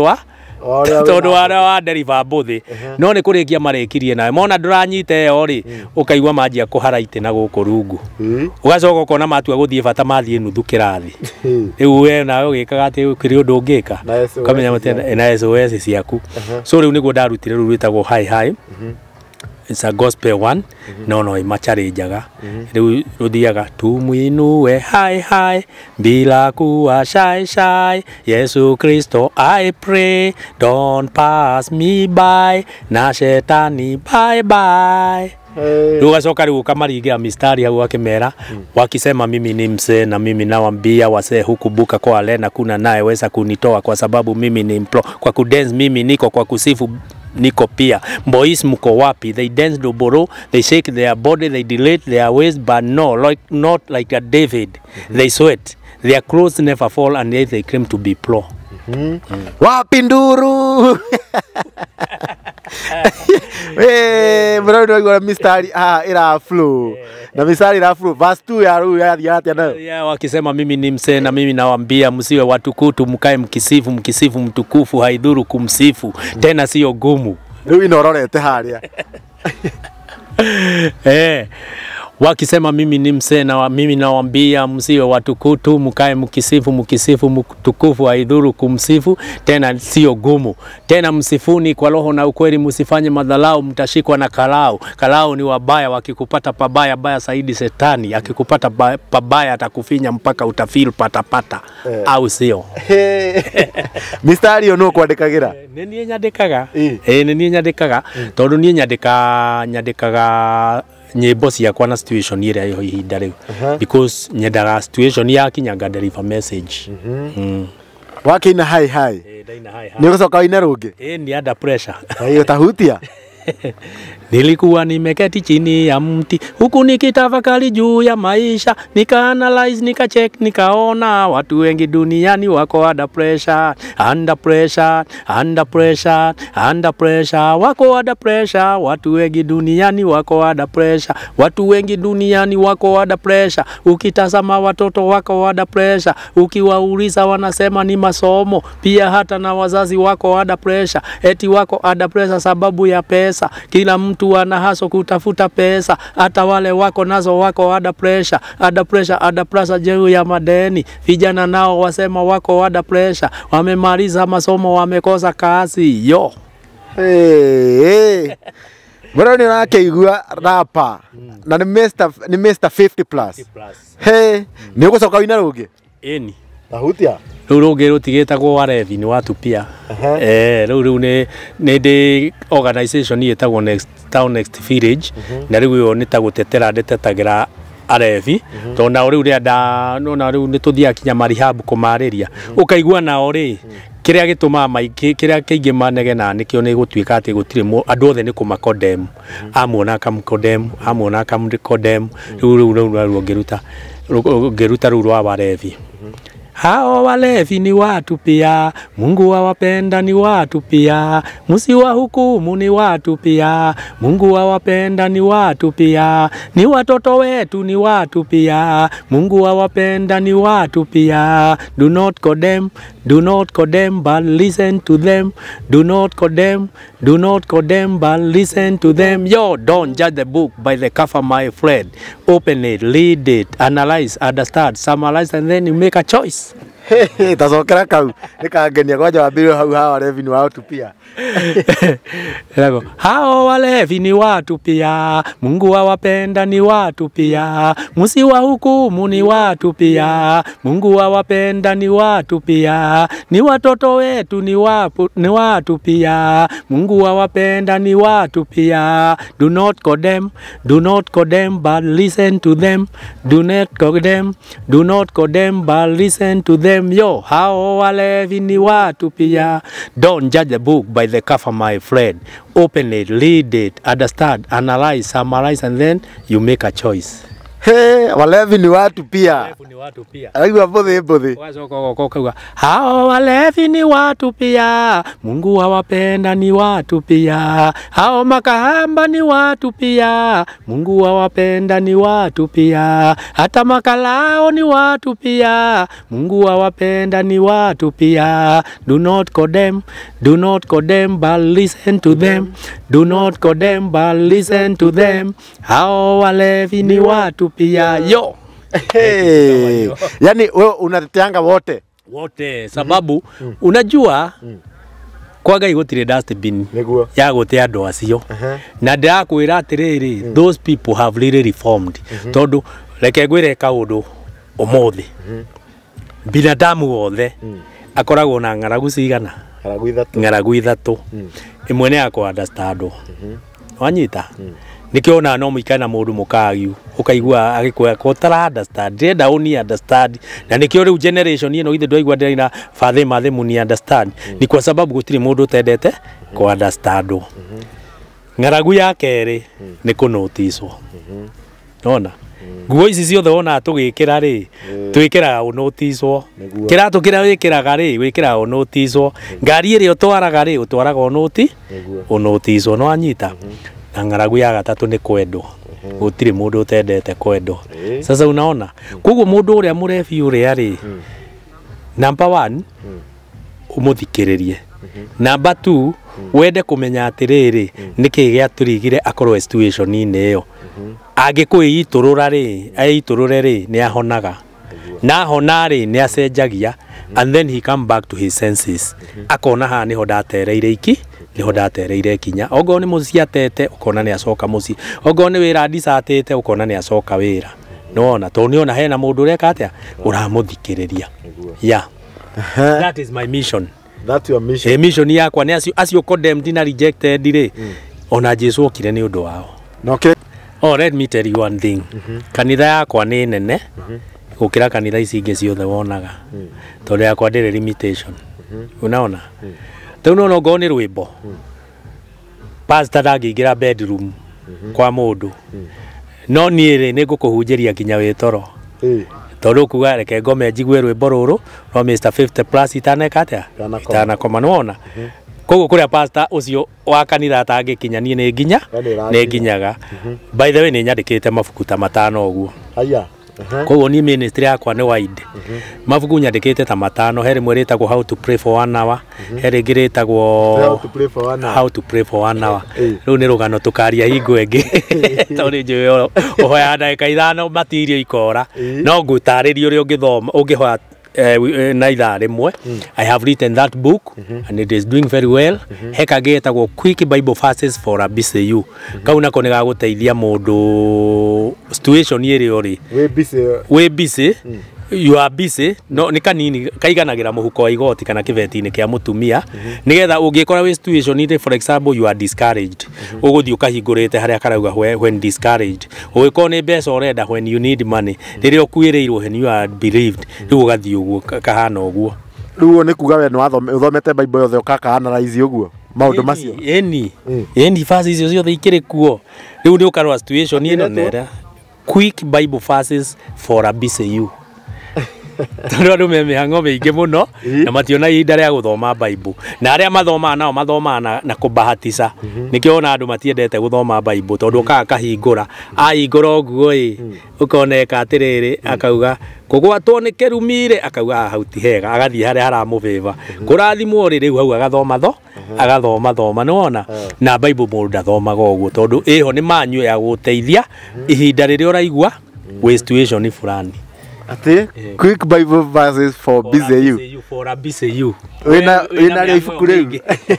[SPEAKER 2] wa deriva mbũthĩ no nĩ kũrĩkia marĩkirie nawe mona ndũranyita ĩyo rĩ ũkaigua manjia kũhara itĩ na gũkũ rungu ũgacoka ũkona matua gũthiĩ bata mathiĩ nuthu kĩrathi. Rĩu we nawe ũgĩkaga atĩ kĩrĩ ũndũ ũngĩka ũkamenya na SOS ciaku. So rĩu nĩguo ndarutire rĩu rwĩtagwo hi hi. It's a gospel one. No imacharenjaga. Rĩu rũthiaga tumwinue hi hi bila kuwa shy. Yesu Kristo I pray don't pass me by na shetani bye bye. Rĩu gacoka rĩu ũkamaringira mistari hau akĩmera wakisema mimi ni mzee na mimi nawaambia wasee hukubuka kwa lena kuna naye weza kunitoa kwa sababu mimi ni mplo kwa kudance mimi niko kwa kusifu niko pia. Boys mko wapi? They dance doboro, they shake their body, they delete their waist, but not like a David. They sweat, their clothes never fall and yet they claim to be pro.
[SPEAKER 1] Wapi nduru? Bro ndio gora mistari ira flow. Na mistari ira flow. Verse 2 ya ru ya atia nayo.
[SPEAKER 2] Yeah, wakisema mimi ni msee na mimi nawaambia msiwe watukutu mkae mkisifu mtukufu haidhuru kumsifu tena sio gumu.
[SPEAKER 1] Riu inororete haria.
[SPEAKER 2] Wakisema mimi ni msee na mimi nawaambia msiwe watukutu mkae mkisifu mtukufu haidhuru kumsifu tena sio gumu. Tena msifuni kwa roho na ukweli, msifanye madhalau mtashikwa na karau. Karau ni wabaya, wakikupata pabaya baya zaidi shetani, akikupata pabaya atakufinya mpaka utafeel patapata au sio?
[SPEAKER 1] Mistari ono kwandikagira
[SPEAKER 2] Nini nyandikaga? Nini nyandikaga? Tondu ni nyandikaga nyimbo ciakwa na situation ira yo ihinda riu because nyendaga situation yakinyanga deliver message.
[SPEAKER 1] Wakina hai hai ni gucoka ina rungi
[SPEAKER 2] ni under pressure
[SPEAKER 1] hiyo tahutia.
[SPEAKER 2] Nilikuwa nimeketi chini ya mti huku nikitafakari juu ya maisha, nika-analyze, nika-check, nikaona watu wengi duniani wako under pressure, wako under pressure, watu wengi duniani wako under pressure, watu wengi duniani wako under pressure. Ukitazama watoto wako under pressure, ukiwauliza wanasema ni masomo, pia hata na wazazi wako under pressure, eti wako under pressure sababu ya pesa. Kila mtu ana haso kutafuta pesa, hata wale wako nazo wako under pressure juu ya madeni. Vijana nao wasema wako under pressure, wamemaliza masomo wamekosa kazi yo.
[SPEAKER 1] Bro ni rakeigua rapa na ni Mr 50+. Ni gucoka ina rungi
[SPEAKER 2] eni
[SPEAKER 1] tahutia
[SPEAKER 2] ruruge rutigitagwo warevi ni watu pia. Ruru ni ndi organization yetagwo next village na riu yo nitagutetera ndetetagira arevi tona riu rienda nona riu nituthia kinya marihabu kumariria ukaigua nao ri kiria gituma maiki kiria kiingi manegena nikio ni gutuika ati gutire andu othe ni kumakodem amwona kamkodem amwona kamkodem riu ngeruta riu rwa warevi. Hao walevi ni watu pia, Mungu awapenda ni watu pia, msiwahukumu ni watu pia, Mungu awapenda ni watu pia, ni watoto wetu ni watu pia, Mungu awapenda ni watu pia. Do not condemn, but listen to them. Do not condemn, but listen to them. Yo, don't judge the book by the cover, my friend. Open it, read it, analyze, understand, summarize, and then you make a choice.
[SPEAKER 1] Tacokera kau nikangenia kwanja wambirio hau hawa walevi ni watu pia.
[SPEAKER 2] Hao walevi ni watu pia, Mungu awapenda ni watu pia, msiwahukumu ni watu pia, Mungu awapenda ni watu pia, ni watoto wetu ni watu pia, Mungu awapenda ni watu pia. Do not condemn, but listen to them. Do not condemn, but listen to them. Yo, hao walevi ni watu pia. Don't judge the book by the cover, my friend. Open it, read it, understand, analyze, summarize, and then you make a choice.
[SPEAKER 1] Walevi ni watu pia.
[SPEAKER 2] Walevi ni watu pia.
[SPEAKER 1] Alikuwa bodhi.
[SPEAKER 2] Hao walevi ni watu pia, Mungu awapenda ni watu pia. Hao makahamba ni watu pia, Mungu awapenda ni watu pia. Hata makalao ni watu pia, Mungu awapenda ni watu pia. Do not condemn, but listen to them. Do not condemn, but listen to them. Hao walevi ni watu pia. Yo.
[SPEAKER 1] Yani wewe unateteanga wote
[SPEAKER 2] sababu unajua kwaga igutire dustbin ya gute andu acio na ndirakwira atiriri those people have really reformed tondu reke ngwire kaundu umuthi binadamu wothe akoragwo na ng'aragu cigana ng'aragu ithatu imwe ni yakwa understand wanyita nikiona no muikana mundu mukagiu ukaigua agikoya ko tara understand ndenda uni understand na nikio riu generation ino ithe ndwaigua ndina fathe mathe muni understand ni kwa sababu gutire mundu tendete ko understand ng'aragu ya keri ni kunotiswo nona nguo ici ciothe wona tugikira ri twikiraga unotiswo kiratu kira wikiraga ri wikiraga unotiswo ngari iri utwaraga ri utwaraga unotiswo no anyita na ng'aragu ya gatatu ni kwendwo gutiri mundu utendete kwendwo sasa unaona koguo mundu uria murefi uria ri number 1 umuthikiririe number 2 wende kumenya atiriri niki giaturigire akorwo situation ine iyo agikuiturura ri aiturure ri ni ahonaga na hona ri ni acenjagia and then he come back to his senses akona ha niho ndatereire iki niho ndatereire kinya ogo ni muciatete ukona ni acoka muci ogo ni wira ndicatete ukona ni acoka wira nona to niona hena mundu ureka atia uramuthikiriria yeah that is my mission.
[SPEAKER 1] That's your mission.
[SPEAKER 2] Mission yakwa ni acio condemned na rejected ri ona Jesu okire ni undu wao.
[SPEAKER 1] Okay.
[SPEAKER 2] Oh, let me tell you one thing. Kanitha yakwa ni nene gukira kanitha ici ingi ciothe wonaga. Tondu yakwa ndiri limitation. Unaona? Tau no ngo ni rwimbo. Pastor ndagingira bedroom kwa mundu. No ni ri ni ngukuhunjiria kinya witoro. Tondu kuga reke ngome njigwe rwimbo ruru no Mr 50 plus itaneka atia itanakoma nona koguo kuria pastor ucio wa kanitha atangikinya nie ni nginya ni nginyaga by the way ni nyandikite mabuku ta 5 uguo
[SPEAKER 1] haya
[SPEAKER 2] koguo ni ministry yakwa ni wide mabuku nyandikite ta 5 he rimwe ritagwo how to pray for 1 hour he ringi ritagwo how to pray for 1 hour riu ni rugano tukaria hingo ingi tondu njuyo uhoya ndagika 5 material ikora no ngutariria uria ungithoma ungihoya na ithaa rimwe I have written that book and it is doing very well heka getagwo quick bible verses for a busy you kau nako ni gaguteithia mundu situation iri ori we busy you are busy no ni kanini kaiganagira muhuko wa igoti kana kibeti-ini kia mutumia nigetha ungikora we situation iri for example you are discouraged uguthi ukahingurite haria karauga when discouraged ugikora ni mbeca urenda when you need money riria ukuireirwo when you are bereaved riu ugathi uguo kahana uguo
[SPEAKER 1] riu ni kuga we ni uthomete bible yothe ukaka-analyze uguo maundu macio
[SPEAKER 2] eni verses icio ciothe ikiri kuo riu ni ukarwa situation ino nera quick bible verses for a busy you tondu andu me mihango miingi muno na mationa ihinda ria guthoma bible na aria mathomaga nao mathomaga na kubahatisha nikio ona andu matiendete guthoma bible tondu ka kahingura ahingura uguo ukoneka atiriri akauga kugwatwo ni kerumire akauga hau ti hega agathie haria haramuviva kurathimwo ri riu hau agathoma nona na bible mundu ndathomaga uguo tondu iho ni manyu ya guteithia ihinda riria uraigua we situation fulani
[SPEAKER 1] ati quick bible verses for busy you
[SPEAKER 2] for a busy you
[SPEAKER 1] wina ri ibuku riu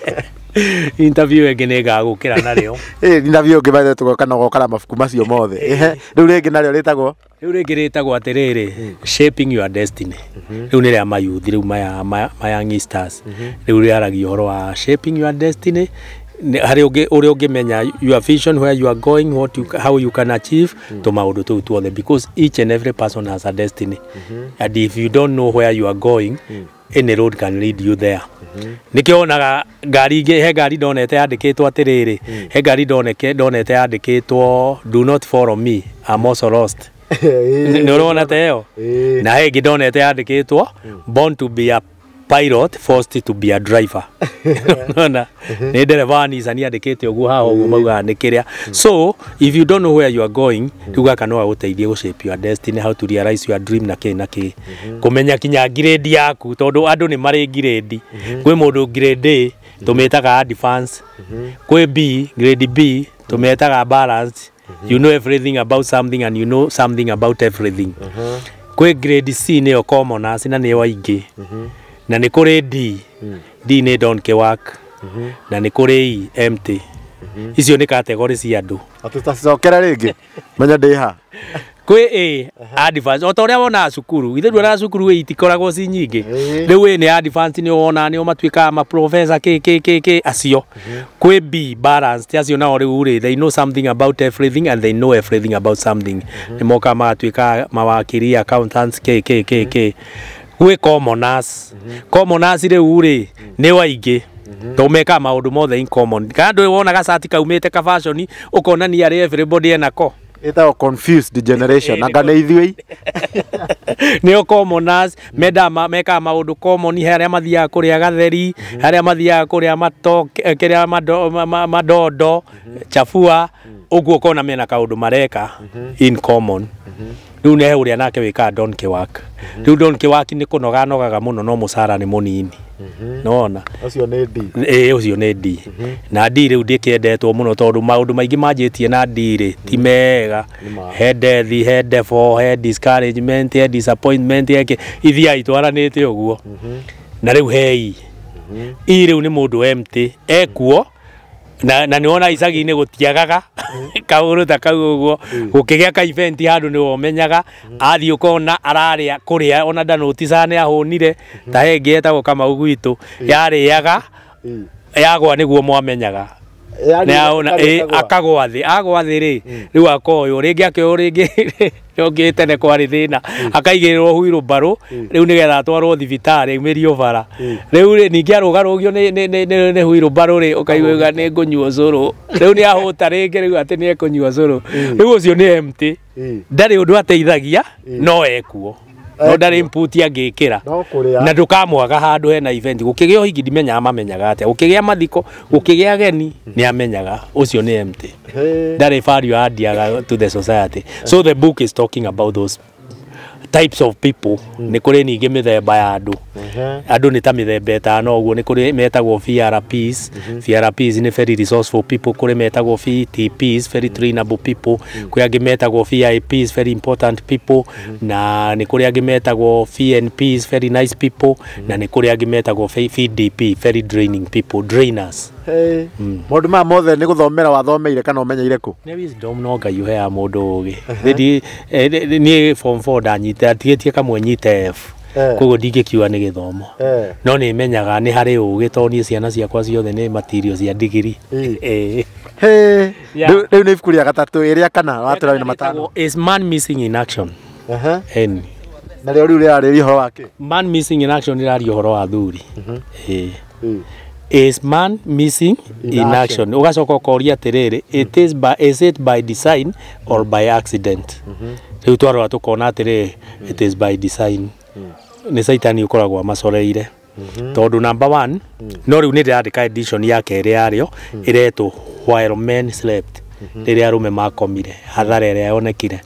[SPEAKER 2] interview ege ne gagukira nario
[SPEAKER 1] interview ege baithe tugoka na gokara mabuku macio mothe riu ringi nario ritagwo atiriri shaping your destiny riu ni ria mayuthi riu maya youngsters riu riaragia uhoro wa shaping your destiny hari uria ungimenya your vision where you are going how you can achieve to maundu tu tuothe because each and every person has a destiny and if you don't know where you are going any road can lead you there nikionaga ngari ingi he ngari ndonete yandikitwo atiriri he ngari ndonete yandikitwo do not follow me I'm also lost ni urona teo na he ngi ndonete yandikitwo born to be a pilot forced to be a driver nona ni dereva ni zani andikite uguo haho uguo mauga ni kiria so if you don't know where you are going tuga kana guteithie go shape your destiny how to realize your dream na ki kumenya kinya grade yaku tondu andu ni mari grade kwi mundu grade A tumetaga advance kwi B grade B tumetaga balance you know everything about something and you know something about everything kwi grade C ni common na ni waingi na ni kuri D ni donkey work na ni kuri E empty icio ni category cia andu atutacokera ringi menya ndiha
[SPEAKER 2] kwi A advance o toria wona cukuru ithe ndwara cukuru itikoragwo ci nyingi riu ni advance ni wona ni matuika ma professor k acio kwi B balance acio nao riu ri they know something about everything and they know everything about something ni moka matuika mawakiri accountants k we commoners commoners riu ri ni waingi tumeka maundu mothe in common kana ndwi wona gacati kaumite ka fashion ukona ni ari everybody enako
[SPEAKER 1] Ĩtagwo confused generation. Anga nĩ ithuĩ.
[SPEAKER 2] Nĩo commoners mekaga maũndũ common, harĩa mathiaga kũrĩa gatheri, harĩa mathiaga kũrĩa kĩrĩa madondo, chafua, ũguo ũkona mena kaũndũ mareka in common. Rĩu nĩ ũrĩa nake wĩkaga donkey work. Rĩu donkey work nĩ kũnoga nogaga mũno, no mũcara nĩ mũnini. Nona
[SPEAKER 1] Ũcio nĩ D.
[SPEAKER 2] Ũcio nĩ D. Na D rĩu ndĩkĩendetwo mũno tondũ maũndũ maingĩ manjĩtie na D rĩ ti mega. He death, he devil, he discouragement, he disappointment, ithiai twaranĩte ũguo. Na rĩu he I rĩu nĩ mũndũ empty, ekuo na nĩwona icagi-inĩ gũtiagaga kaũndũ ta kau ũguo, gũkĩgĩa ka event handũ nĩ womenyaga, athiĩ ũkona ararĩa kũrĩa ona ndanoticaga nĩ ahũnire, ta hengĩ etagwo Kamau gwitũ, yarĩaga yagwa nĩguo mwamenyaga. Akagwa thĩ, agwa thĩ rĩ, rĩu akoywo rĩngĩ akĩoywo rĩngĩ yongĩ tene kwarĩ thĩna, akaigĩrĩrwo wheelbarrow, rĩu nĩgetha atwarwo thibitarĩ aumĩrio bara. Rĩu ningĩ arũgarũgio nĩ wheelbarrow rĩ, ũkaigua nĩ ngũnyua ũcũrũ, rĩu nĩ ahũta rĩngĩ rĩu atĩ nĩ ekũnyua ũcũrũ. Rĩu ũcio nĩ empty, ndarĩ ũndũ ateithagia, no ekuo, no ndarĩ input angĩkĩra, na ndũkamwaga handũ hena event. Gũkĩgĩa ũhiki ndimenyaga mamenyaga atĩa, gũkĩgĩa mathiko, gũkĩgĩa ageni nĩ amenyaga ũcio nĩ empty, ndarĩ value andiaga to the society. So the book is talking about those types of people. Nĩ kũrĩ ningĩ mĩthemba ya andũ. Andũ nĩ ta mĩthemba ĩtano ũguo, nĩ kũrĩ metagwo VRPs. VRPs nĩ very resourceful people, kũrĩ metagwo VTPs, very trainable people, kũrĩ angĩ metagwo VIPs, very important people, na nĩ kũrĩ angĩ metagwo VNPs, very nice people, na nĩ kũrĩ angĩ metagwo VDP, very draining people, drainers.
[SPEAKER 1] Maũndũ maya mothe nĩ gũthomera wathomeire kana ũmenyeire kũ?
[SPEAKER 2] Nĩ wisdom no Ngai ũheaga mũndũ ũgĩ. Niĩ form 4 ndanyita, tigĩtie kamwe nyite F. Koguo ndingĩkiuga nĩ gĩthomo. No nĩ menyaga nĩ harĩ ũgĩ tondũ niĩ ciana ciakwa ciothe nĩ material cia degree.
[SPEAKER 1] Rĩu nĩ ibuku rĩa gatatũ, ĩrĩa kana watũra na matano.
[SPEAKER 2] Is man missing in action?
[SPEAKER 1] Na rĩo rĩu rĩarĩrĩria ũhoro wake. Man
[SPEAKER 2] missing in action rĩraria ũhoro wa thuri. Is man missing in action? Ugacoka ũkoria atĩrĩrĩ, is it by design or by accident? Rĩu twarora tũkona atĩrĩrĩ, it is by design. Nĩ Saitani ũkoragwo amacoreire. Tondũ number 1, no rĩu nĩ ndĩrandĩka edition ya kerĩ yarĩo, ĩretwo While Men Slept, rĩrĩa arũme makomire, hathara ĩrĩa yonekire.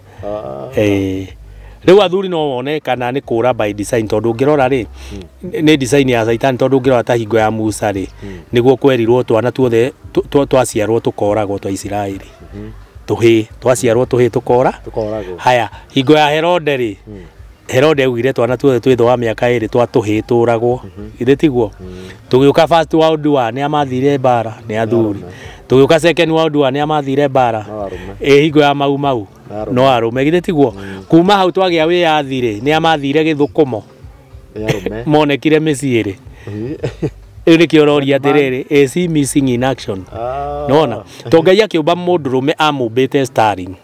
[SPEAKER 2] Rĩu athuri no wone kana nĩ kũra by design, tondũ ũngĩrora rĩ, nĩ design ya Saitani, tondũ ũngĩrora ta hingo ya Musa rĩ, nĩguo kwerirwo twana tuothe twaciarwo tũkoragwo twa Isiraeli. Tũhĩ twaciarwo tũhĩ tũkoragwo. Haya, hingo ya Herode rĩ, Herode augire twana tuothe twĩthĩ wa mĩaka ĩrĩ twa tũhĩ tũragwo, githĩ tiguo? Tũgĩũka first world war nĩ amathire mbara, nĩ athuri. Tũgĩũka second world war nĩ amathire mbara, hingo ya mau no arũme, githĩ tiguo? Kuma hau twagĩa wĩyathi rĩ, nĩ amathire gĩthũkũmo, monekire mĩciĩ rĩ. Rĩu nĩkĩo ũroria atĩrĩrĩ, is he missing in action? Nona to Ngai akĩũmba mũndũrũme amũmbĩte starring,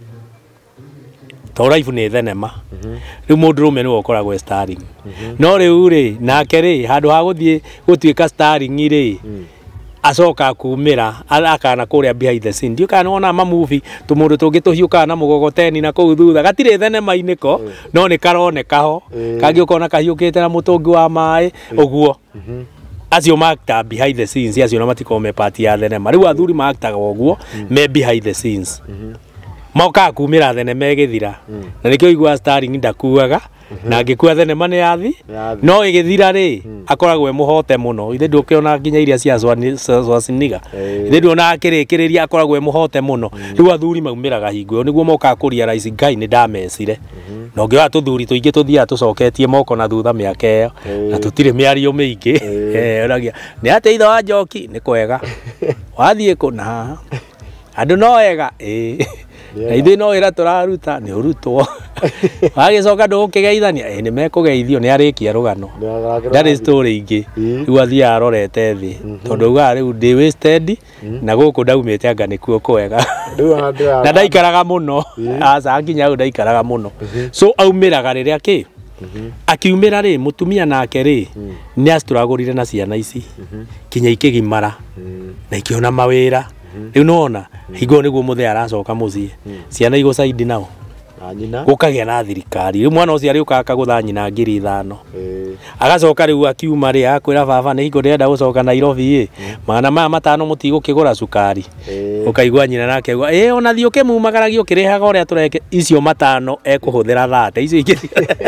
[SPEAKER 2] to life nĩ thenema. Rĩu mũndũrũme nĩwe ũkoragwo starring, no rĩu rĩ, nake rĩ, handũ ha gũthiĩ gũtuĩka starring rĩ, acoka kumĩra akana kũrĩa behind the scene. Ndiũka nĩwona mamuvi tũmũndũ tũngĩ tũhiũkaga na mũgogoteni na kũu thutha, gatirĩ thenema-inĩ ko, no nĩ karoneka ho, kangĩ ũkona kahiũkĩte na mũtũngi wa maĩ ũguo. Acio makta behind the scenes, acio na matiko me part ya thenema. Rĩu athuri maktaga ũguo me behind the scenes, mokaga kumĩra thenema ĩgĩthira, na nĩkĩo igua starring ndakuaga, na angĩkua thenema nĩ yathi, no ĩgĩthira rĩ, akoragwo mũhote mũno. Ithe ndũkĩona nginya iria cia Schwarzenegger, ithe ndũona akĩrĩkĩrĩria akoragwo mũhote mũno. Rĩu athuri maumĩraga hingo ĩyo, nĩguo mokaga kũrealize Ngai nĩ ndamecire. Na ũngĩoya tũthuri tũingĩ tũthiaga tũcoketie moko na thutha mĩaka ĩyo, na tũtirĩ mĩario mĩingĩ. Ũragia nĩ atĩ ithe wa Njoki nĩ kwega, wathiĩ kũ na haha andũ no wega, na ithuĩ no wĩra tũraruta nĩ ũrutwo. Wagĩcoka ndũgũkĩgeithania, nĩ mekũgeithio, nĩ arĩkia rũgano, ndarĩ story ingĩ. Rĩu athiaga arorete thĩ, tondũ augaga rĩu ndĩ wasted, na gũkũ ndaumĩte anga nĩkuo kwega, na ndaikaraga mũno, aca nginya hau ndaikaraga mũno. So aumĩraga rĩrĩa kĩ akiumĩra rĩ, mũtumia nake rĩ, nĩ acitũragũrire na ciana ici, kinya ikĩgimara na ikĩona mawĩra, riu nona higo niguo muthe aracoka mucii ciana igo saidi nao
[SPEAKER 1] nyina
[SPEAKER 2] gukagia na thirikari riu mwana ucio ari ukaka gutha nyina 5,000 agacoka riu akiuma ri akwira baba ni higo ndirenda gucoka Nairobi magana maya 5 mutigukigura cukari ukaigwa nyina nake ona thio kimumagaragia ukirihaga uria tureke icio 5 ekuhuthira 30 icio ingi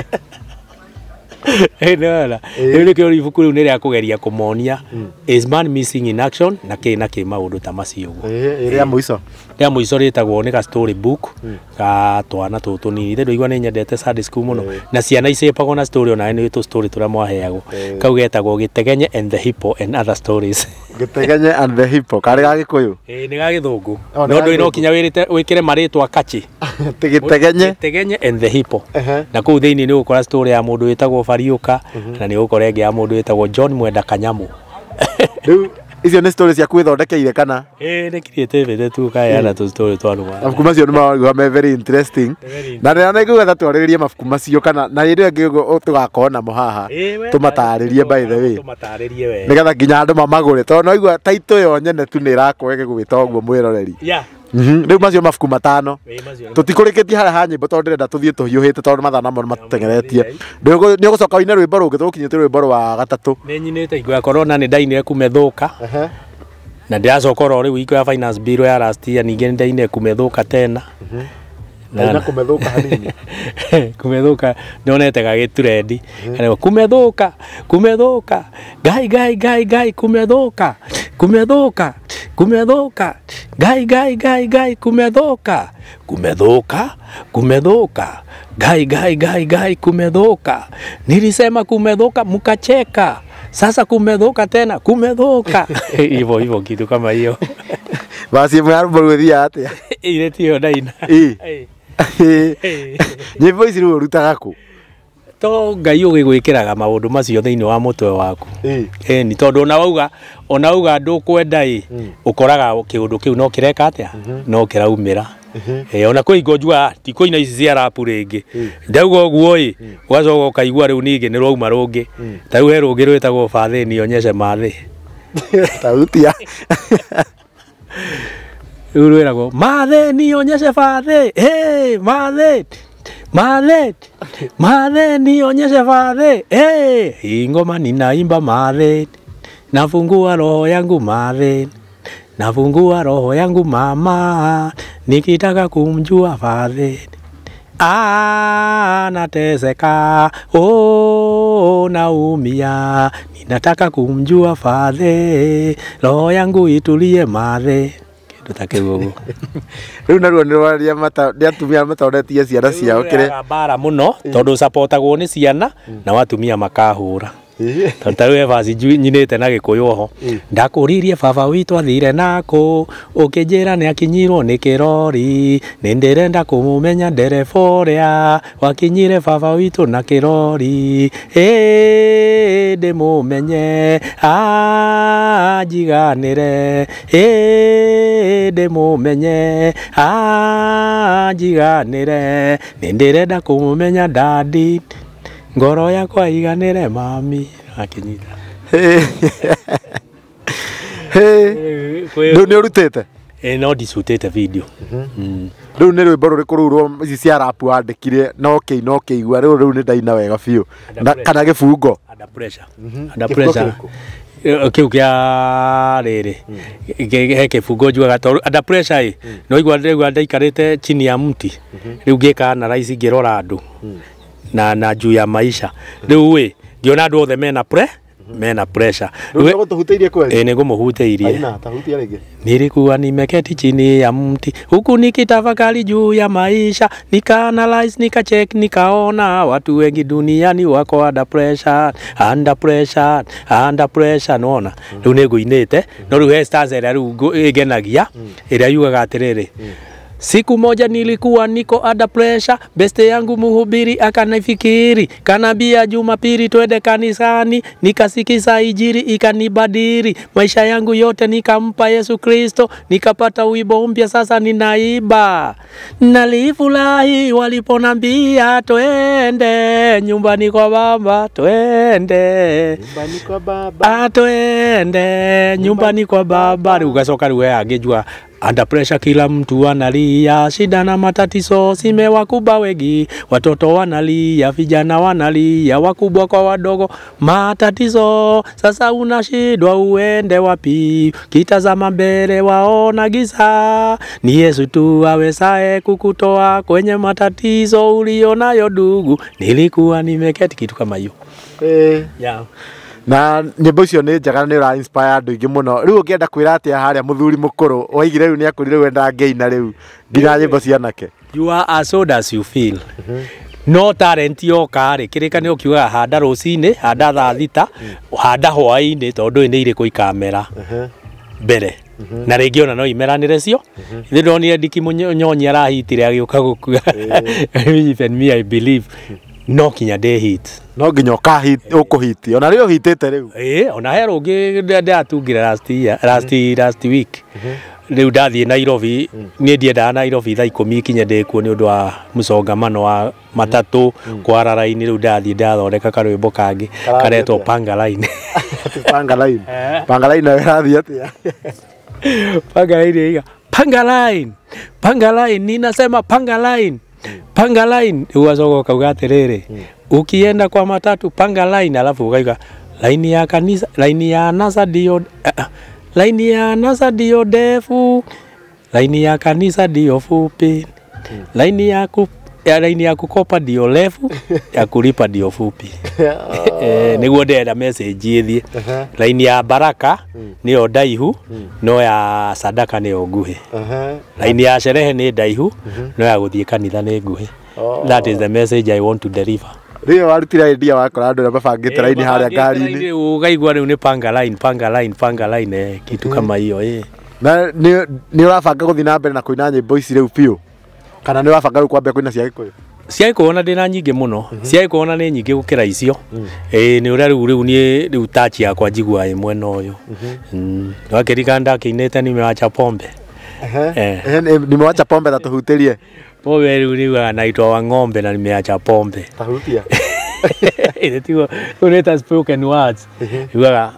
[SPEAKER 2] Riu kio ibuku riu ni ria kugeria kumonia is man missing in action na ke maundu ta macio uguo
[SPEAKER 1] ria
[SPEAKER 2] muico ritagwo ni ka story book ka twana tutu ni ndu igwa ni nyendete Sunday school muno na ciana icipagwo na story ona ni tu story turia mwaheagwo kau getagwo Gitegenye and the Hippo and other stories
[SPEAKER 1] Gitegenye and the Hippo kari ga Gikuyu
[SPEAKER 2] ni ga Githungu no ndu ino kinya wikire maritwa kachi Gitegenye and the Hippo na kuu thiini ni ukora story ya mundu witagwo Fariuka na ni ukora enge ya mundu witagwo John Mwenda Kanyamu
[SPEAKER 1] riu icio ni stories ya kwithondekeire kana
[SPEAKER 2] ni creative tu kaya na tu story twanu
[SPEAKER 1] mabuku macio ni mawa me very interesting na nä naiguga ta twarä mabuku macio kana na hä ndä ä ngä tågakorwo namo haha tå matarä rie by the way nä getha nginya andå mamagå re tondå naigua taitå yo nyene tu nä ĩrakorwo ĩgĩgwĩta ũguo mwĩroreri rĩu macio mabuku 5 tũtikũrĩkĩtie harĩa ha nyĩmbo tondũ ndĩrenda tũthiĩ tũhiũhĩte tondũ mathaa namo matũtengeretie nĩ ũgũcoka wĩine rwĩmbo rũngĩ tũgũkinyĩtie rwĩmbo rwa gatatũ
[SPEAKER 2] nĩ nyinĩte ingĩkorwo na nĩ ndainire kumethũka na ndiracoka oro rĩu iko ya finance bill ya last year ningĩ nĩ ndainire kumethũka tena
[SPEAKER 1] na kumethũka hanini
[SPEAKER 2] kumethũka nĩonete gagĩtrendi kumethũka gai kumethũka gai kumethũka gai kumethũka nilisema kumethũka mkacheka sasa kumethũka tena kumethũka hivyo kitu kama hiyo
[SPEAKER 1] basi mwarumbu thia atia
[SPEAKER 2] ile tio daina
[SPEAKER 1] nyimbo ici rĩu ũrutaga kũ
[SPEAKER 2] to Ngai ũgĩgwĩkĩraga maũndũ macio thĩinĩ wa mũtwe waku ni tondũ ona auga ndũkwenda ũkoraga kĩũndũ kĩu no kĩreka atĩa no kĩraumĩra ona kũingo njua ti kũina ici cia rapu rĩngĩ ndauga ũguo ũgacoka ũkaigua rĩu ningĩ nĩ rwauma rũngĩ ta rĩu he rũngĩ rwĩtagwo bathĩ nionyeshe mathĩ
[SPEAKER 1] tautia
[SPEAKER 2] rĩu rwĩragwo mathĩ nionyeshe bathĩ mathĩ nionyeshe bathĩ hii ngoma ninaimba mathĩ nafungua roho yangu mathĩ nafungua roho yangu mama nikitaka kumjua bathĩ nateseka naumia ninataka kumjua bathĩ roho yangu itulie mathĩ takiugo
[SPEAKER 1] riu naruo ni rwaria atumia mataoretie ciana ciao kire
[SPEAKER 2] bara muno tondu supportagwo ni ciana na watumia makahura tondu basi nyinite na Gikuyu ho ndakuririe baba witũ athire nako ukinjira ni akinyirwo ni kirori ni ndirenda kumumenya ndereba ũrĩa wakinyire baba witũ na kirori ndimumenye njiganĩre ndimumenye njiganĩre ni ndirenda kumumenya dadi ngoro yakwa iganĩre mami akinyita
[SPEAKER 1] ndu ni urutite
[SPEAKER 2] no ndicutĩte video
[SPEAKER 1] riu ni rwĩmbo rũrĩkũ rũu rwa ici cia rap wandĩkire no kĩigua riu nĩ ndaina wega biũ kana gĩbungo
[SPEAKER 2] under pressure kiu kia rĩrĩ he kĩbungo njugaga tondũ under pressure no igua ndaikarĩte chini ya mti rĩu ngĩka analyze ngĩrora andũ na juu ya maisha riu ngiona andũ othe mena pressure
[SPEAKER 1] riu tuhuteirie kweli
[SPEAKER 2] ni ngumuhuteirie
[SPEAKER 1] aina tahutia rĩngĩ
[SPEAKER 2] nilikuwa nimeketi chini ya mti huku nikitafakari juu ya maisha nikaanalyze nikacheck nikaona watu wengi duniani wako under pressure nona riu niguinite no riu he stanza ĩrĩa riu ĩgenagia ĩrĩa yugaga atĩrĩrĩ Siku moja nilikuwa niko under pressure, beste yangu mhubiri akanifikiri, kanambia Jumapili twende kanisani, nikasikiza injili ikanibadili, maisha yangu yote nikampa Yesu Kristo, nikapata wimbo mpya sasa ninaimba. Nalifurahi waliponambia twende nyumbani kwa baba, twende
[SPEAKER 1] nyumbani kwa baba,
[SPEAKER 2] twende nyumbani kwa baba. Ugacoka riwe angejua under pressure, kila mtu analia, shida na matatizo zimewakuba wengi, watoto wanalia, vijana wanalia, wakubwa kwa wadogo, matatizo. Sasa unashindwa uende wapi, kitazama mbele waona giza, ni Yesu tu awezaye kukutoa kwenye matatizo ulionayo ndugu. Nilikuwa nimeketi kitu kama hiyo. Yeah.
[SPEAKER 1] Na nyimbo icio nĩ njega, nĩ ura inspire andũ aingĩ mũno. Rĩu ũngĩenda kwĩra atĩa harĩa mũthuri mũkũrũ waigire rĩu nĩ akũrire wenda ngeina rĩu nginya nyimbo cianake?
[SPEAKER 2] You are as old as you feel. No talent yoka rĩ, kĩrĩkanĩro kiugaga handa rũcinĩ, handa thaa thita, handa hwaĩ-inĩ, tondũ nĩ irĩkũ ikamera mbere. Na rĩngĩ ona no imeranĩre cio. Nĩ ndonire Ndiki Mũnyonyi arahitire agĩũka gũkua. Even me I believe no kinya ndĩ hit.
[SPEAKER 1] No nginya ũkũhiti. Ona rĩu ũhitĩte rĩu?
[SPEAKER 2] Ona he rũngĩ ndatungire last week. Rĩu ndathiĩ Nairobi, niĩ ndiendaga Nairobi thaa 10 ikinye ndĩkuo nĩ ũndũ wa mũcongamano wa matatũ kwara line. Rĩu ndathiĩ ndathondeka karwĩmbo kangĩ karetwo Panga Line.
[SPEAKER 1] Panga Line. Panga Line ĩrathiĩ atĩa?
[SPEAKER 2] Panga Line. Panga Line. Panga Line. Ninasema Panga Line. Panga Line. Ugacoka ukauga atĩrĩrĩ, ukienda kwa matatu panga line, alafu ukaiga line ya kanisa, line ya nasa dio, line ya nasa dio ndefu, line ya kanisa dio fupi, line ya kukopa dio refu, ya kulipa dio fupi. Niguo ndenda message ithie. Line ya baraka niyo ndaihu, no ya sadaka niyo nguhi. Line ya sherehe ni ndaihu, no ya guthie kanitha ni nguhi. That is the message I want to deliver.
[SPEAKER 1] Rĩo warutira idea wakora andũ mabangĩte line harĩa ngari-inĩ,
[SPEAKER 2] ukaigua rĩu nĩ Panga Line kitu kama hiyo.
[SPEAKER 1] Na nĩ ũrabanga gũthiĩ na mbere na kũina nyĩmbo ici rĩu biũ, kana nĩ ũrabanga rĩu kwambia kũina cia Gĩkũyũ?
[SPEAKER 2] Cia Gĩkũyũ ona ndĩna nyingĩ mũno, cia Gĩkũyũ ona nĩ nyingĩ gũkĩra icio. Nĩ ũrĩa rĩu niĩ rĩu touch yakwa njiguaga mwena ũyũ. Wakĩrika ndakĩinĩte nimewacha pombe. Nimewacha pombe, na tũhutĩrie pombe rĩu anaitwa wa ng'ombe na nimeacha pombe.
[SPEAKER 1] Tahutia.
[SPEAKER 2] Ile tigo uneta spoken words. Yuga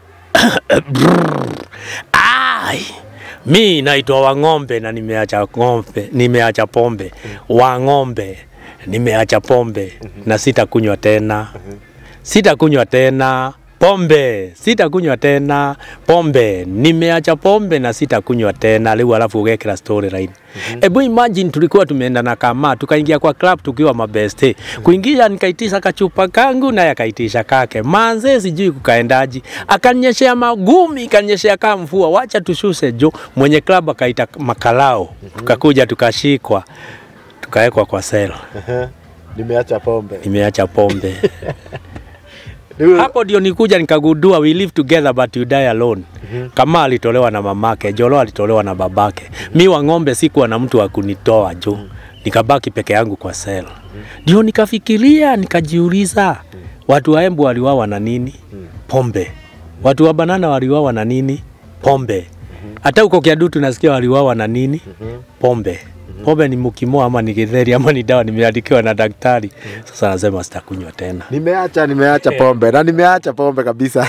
[SPEAKER 2] mi naitwa wa ng'ombe na nimeacha pombe. Wa ng'ombe nimeacha pombe na sitakunywa tena. Sitakunywa tena pombe, sitakunywa tena pombe, nimeacha pombe na sitakunywa tena. Leo alafu ugekera storyline. Ebu imagine tulikuwa tumeenda na kama tukaingia kwa club tukiwa mabeste. Kuingia nikaitisha kachupa kangu na yakaitisha kake. Manze sijui kukaendaji. Akanyeshea magumi, kanyeshea kama mvua. Wacha tushuse jo. Mwenye club akaita makalao. Tukakuja tukashikwa. Tukaekwa kwa sela.
[SPEAKER 1] Nimeacha pombe.
[SPEAKER 2] Nimeacha pombe. Hapo ndio nikuja nikagundua we live together but you die alone. Kama alitolewa na mamake, Jolo alitolewa na babake. Mi wa ng'ombe sikuwa na mtu wa kunitoa jo. Nikabaki peke yangu kwa sela. Ndio nikafikiria, nikajiuliza, watu wa Embu waliuawa na nini? Pombe. Watu wa Banana waliuawa na nini? Pombe. Hata huko Kiambu tunasikia waliuawa na nini? Pombe. Pombe ni mukimo ama ni githeri ama ni dawa nimeandikiwa na daktari. Sasa nasema sitakunywa tena. Nimeacha
[SPEAKER 1] pombe. Na nimeacha pombe kabisa.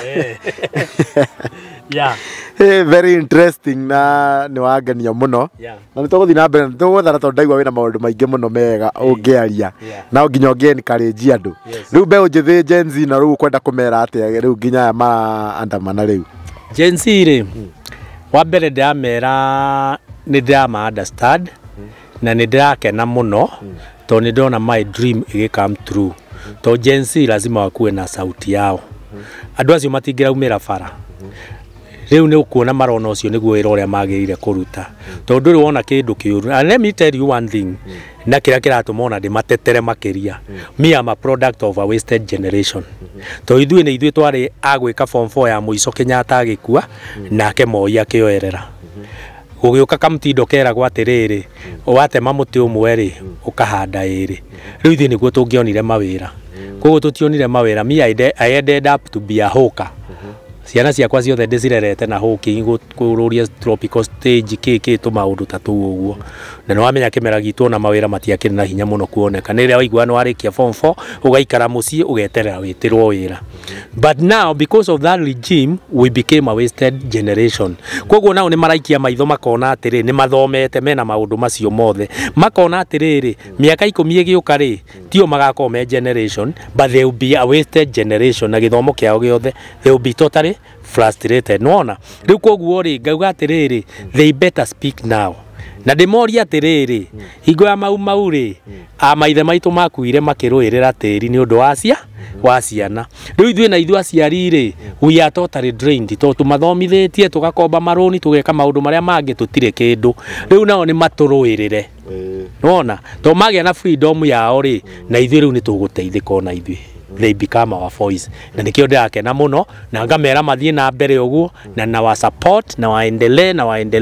[SPEAKER 2] Yeah.
[SPEAKER 1] Very interesting na ni wagania mũno. Na nĩtũgũthiĩ na mbere, tũgũthara tondũ ndaigua wĩna maũndũ maingĩ mũno mega ũngĩaria. Na nginya ũngĩencourage andũ. Rĩu mbeũ njĩthĩ Gen Z na rĩu kwenda kũmera atĩa rĩu nginya maandamana rĩu? Gen Z
[SPEAKER 2] rĩ, wa mbere ndamera nĩ ndama understand na nĩ ndĩrakena mũno tondũ nĩ ndona my dream ĩgĩcome true. Tondũ Gen Z lazima wakuwe na sauti yao. Andũ acio matingĩraumĩra bara. Rĩu nĩ ũkuona marona ũcio nĩguo wĩra ũrĩa magĩrĩire kũruta. Tondũ ndũrĩ wona kĩndũ kĩũru. And let me tell you one thing. Na kĩrĩa kĩratũma ona ndĩmatetere makĩria. Me am a product of a wasted generation. Tondũ ithuĩ twarĩ agwĩka form 4 ya mũico Kenyatta agĩkua nake Moi akĩoerera. Ugĩũka kamũtindo keragwo atĩrĩrĩ, watema mũtĩ ũmwe rĩ, ũkahanda ĩrĩ. Rĩu ithuĩ nĩguo tũngĩonire mawĩra. Koguo tũtionire mawĩra. Me I ended up to be a hawker. Ciana ciakwa ciothe ndĩcirerete na hawking kũrũria tropical stage kĩ tũmaũndũ ta tũu ũguo. Na nĩwamenya kĩmera gitũ na mawĩra matiakĩrĩ na hinya mũno kuoneka. Nĩ rĩrĩa waigua nĩ warĩkia form 4 ũgaikara mũciĩ ũgeterera wĩtĩrwo wĩra. But now because of that regime we became a wasted generation. Koguo nao nĩ maraikia maitho makona atĩrĩ nĩ mathomete mena maũndũ macio mothe. Makona atĩrĩrĩ mĩaka 10 ĩgĩũka rĩ tio magakorwo me generation but they will be a wasted generation na gĩthomo kĩao gĩothe they will be totally frustrated. Nona rĩu koguo rĩ ngauga atĩrĩrĩ they better speak now. Na ndĩmoria atĩrĩrĩ hingo ya mau rĩ maithe maitũ makuire makĩrũĩrĩra tĩri nĩ ũndũ wa ciana. Rĩu ithuĩ na ithuĩ aciari rĩ we are totally drained tondũ tũmathomithĩtie tũgakomba marũni tũgeka maũndũ marĩa mangĩ tũtirĩ kĩndũ. Rĩu nao nĩ matũrũĩrĩre. Nona to magĩa na freedom yao rĩ na ithuĩ rĩu nĩ tũgũteithĩka ona ithuĩ. They become our voice. Na nikio ndakena muno na ngamera mathie na mbere uguo na wa support na waendelee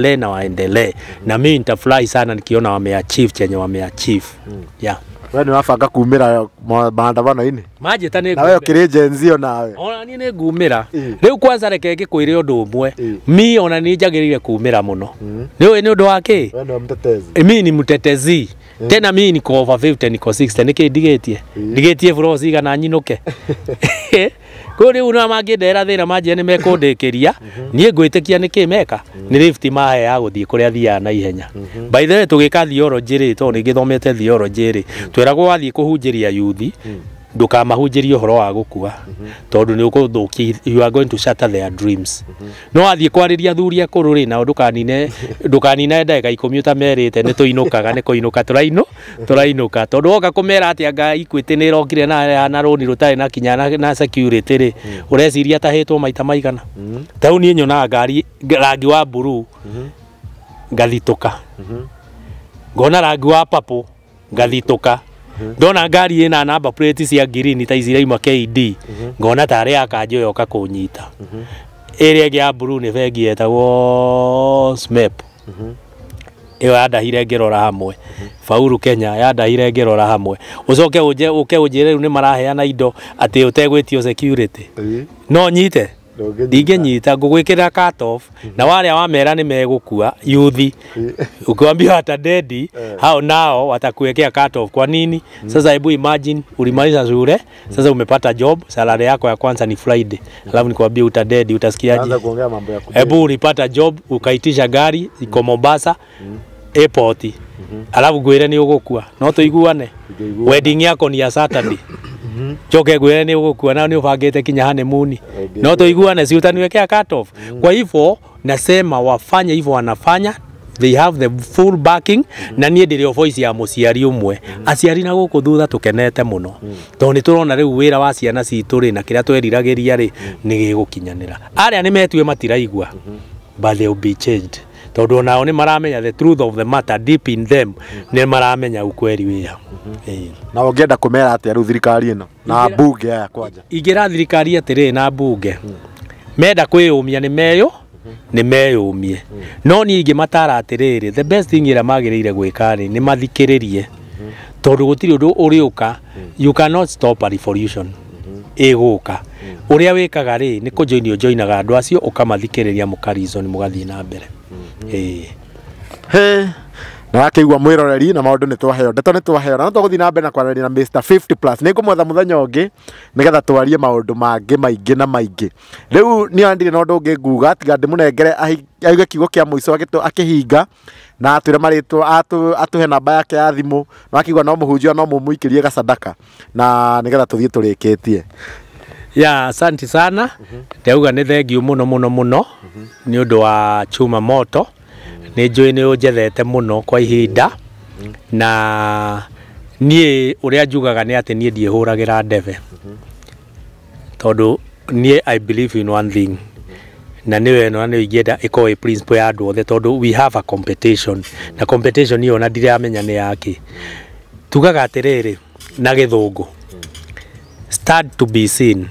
[SPEAKER 2] na mimi nitafurahi sana nikiona wameachieve chenye wameachieve. Yeah.
[SPEAKER 1] Wewe ni wafanga kumira maandamano-inĩ
[SPEAKER 2] majita nĩ
[SPEAKER 1] na wewe ukiri Gen Z nawe
[SPEAKER 2] ona niĩ nĩ ngumĩra rĩu kwanza reke ngĩkwĩre ũndũ ũmwe mi ona nĩ njagĩrĩire kumĩra mũno nĩ ũndũ wa kĩ
[SPEAKER 1] wewe ndio mtetezi
[SPEAKER 2] mimi ni mtetezi tena mimi niko over 50 niko 60 nĩkĩ ndigetie bro cigana nyinuke kuri una mangĩndera thĩna manjia nĩ mekũndĩkĩria niĩ ngwĩtĩkia nĩkĩ meka nĩ lift mahe ya gũthiĩ kũrĩa thiaga na ihenya. By the way tũgĩka theology rĩ tondũ nĩ gĩthomete theology rĩ twĩragwo wathiĩ kũhunjĩria yuthi ndukamahunjĩrie ũhoro wa gũkua tondũ nĩ ũgũthũkia you are going to shatter their dreams. No wathiĩ kwarĩria athuri akũrũ rĩ nao ndũkanine ndagĩka 10 ũtamerĩte nĩ tũinũkaga nĩ kũinũka tũrainũka tondũ woka kũmera atĩ anga Equity nĩ ĩrokire na rũni rũtarĩ na kinya na security rĩ ũreciria tahĩtwo maita maigana. Tau niĩ nyonaga ngari rangi wa blue ngathitũka ngona rangi wa purple ngathitũka ndona ngari ina number plate cia green ta iciraima KD ngona tarĩ akanjo yoka kũnyita area ya blue nĩ bengi yetagwo SMEP iyo yandahire ngĩrora hamwe Faulu Kenya yandahire ngĩrora hamwe ucoke ũnjĩre rĩu nĩ maraheana indo atĩ ũtegwĩtio security no nyite ndingĩnyita ngũgwĩkĩra cut off na wale wamera nĩ megũkua yuthi ukiwaambia hata dedi hao nao watakuwekea cut off. Kwa nini? Sasa hebu imagine ulimaliza shule sasa umepata job salary yako ya kwanza ni Friday alafu nikwambia utadedi utasikiaje? Anza kuongea mambo ya kudedi. Hebu ulipata job ukaitisha gari iko Mombasa airport alafu gwĩre nĩ ũgũkua no tũiguane wedding yako ni ya Saturday choke gwĩre nĩ ũgũkua na nĩ ũbangĩte kinya honeymoon no tũiguane si utaniwekea cut off. Kwa hivyo nasema wafanye hivyo wanafanya they have the full backing na niĩ ndĩrĩ voice ya mũciari ũmwe aciari na gũkũ thutha tũkenete mũno tondũ nĩ tũrona rĩu wĩra wa ciana citũ rĩ na kĩrĩa tweriragĩria rĩ nĩ gĩgũkinyanĩra. Arĩa nĩ metue matiraigua but they will be changed tondũ onao nĩ maramenya the truth of the matter deep in them nĩ maramenya ukweli wĩha.
[SPEAKER 1] Na ũngĩenda kũmera atĩa rĩu thirikari ĩno na bunge ya kwanja
[SPEAKER 2] ingĩra thirikari atĩrĩ na bunge menda kwĩyũmia nĩ meyũmie no niĩ ingĩmatara atĩrĩrĩ the best thing ĩrĩa magĩrĩire gwĩka nĩ mathikĩrĩrie tondũ gũtirĩ ũndũ ũrĩũka you cannot stop a revolution ĩgũka ũrĩa wĩkaga rĩ nĩ kũjoinaga andũ acio ũkamathikĩrĩria mũkarizon mũgathiĩ na mbere.
[SPEAKER 1] Na wakĩigua mwĩroreri na maũndũ nĩ twaheo ndeto nĩ twaheo na tũgũthiĩ na mbere na kwaranĩria na Mr 50+ nĩ ngũmwetha mũthenya ũngĩ nĩgetha twarie maũndũ mangĩ maingĩ na maingĩ. Rĩu niĩ ndirĩ na ũndũ ũngĩ nguga tiga ndĩmũnengere auge kiugo kĩa mũico akĩhinga na atwĩre marĩtwa atũhe namba yake ya thimũ na akĩigua no mũhunjia no mũmũikĩrie gacandaka na nĩgetha tũthiĩ tũrĩkĩtie.
[SPEAKER 2] Ya asante sana ndauga nĩ thengiũ mũno nĩ ũndũ wa chuma moto nĩ njũĩ nĩ ũnjethete mũno kwa ihinda na niĩ ũrĩa njugaga nĩ atĩ niĩ ndiĩhũragĩra ndebe tondũ niĩ I believe in one thing na niwe no nĩ ingĩenda ĩkorwo principle ya andũ othe tondũ we have a competition na competition ĩyo na ndiramenya nĩ yake tugaga atĩrĩrĩ na gĩthũngũ start to be seen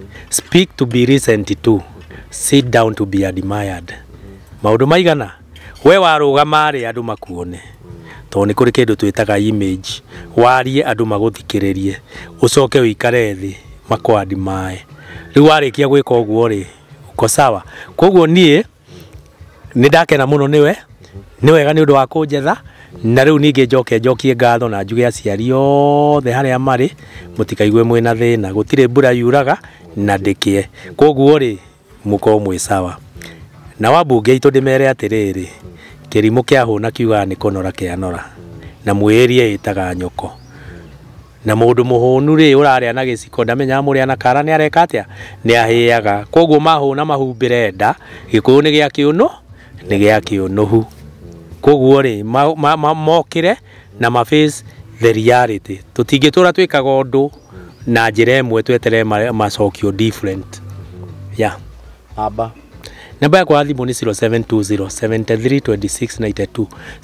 [SPEAKER 2] speak to be listened to sit down to be admired. Maũndũ maigana we warugama ri andu makuone to ni kuri kindu twitaga image warie andu maguthikiririe ucoke uikare thi makwadi mae riu warikia gwika uguo ri uko sawa koguo nie ni ndakena muno niwe ni wega ni undu wa kunjetha na riu ninge njokie ngatho na njuge aciari othe haria mari mutikaigue mwina thina gutire mbura yuraga na ndikie koguo ri muko mwi sawa na wabunge itu ndimere atiriri kirimo kia huna kiuga ni konora kianora na mwirie itaga nyoko na mundu muhunu ri uraria na giciko ndamenya muri ana kara ni areka atia ni ahiaga koguo mahuna mahumbire nda gikuyu ni gia kiuno ni gia kiunuhu koguo ri mokire na maface the reality tutingitura twikaga undu na njira imwe twetere macokio different
[SPEAKER 1] aba
[SPEAKER 2] namba yakwa thimu ni 0720732692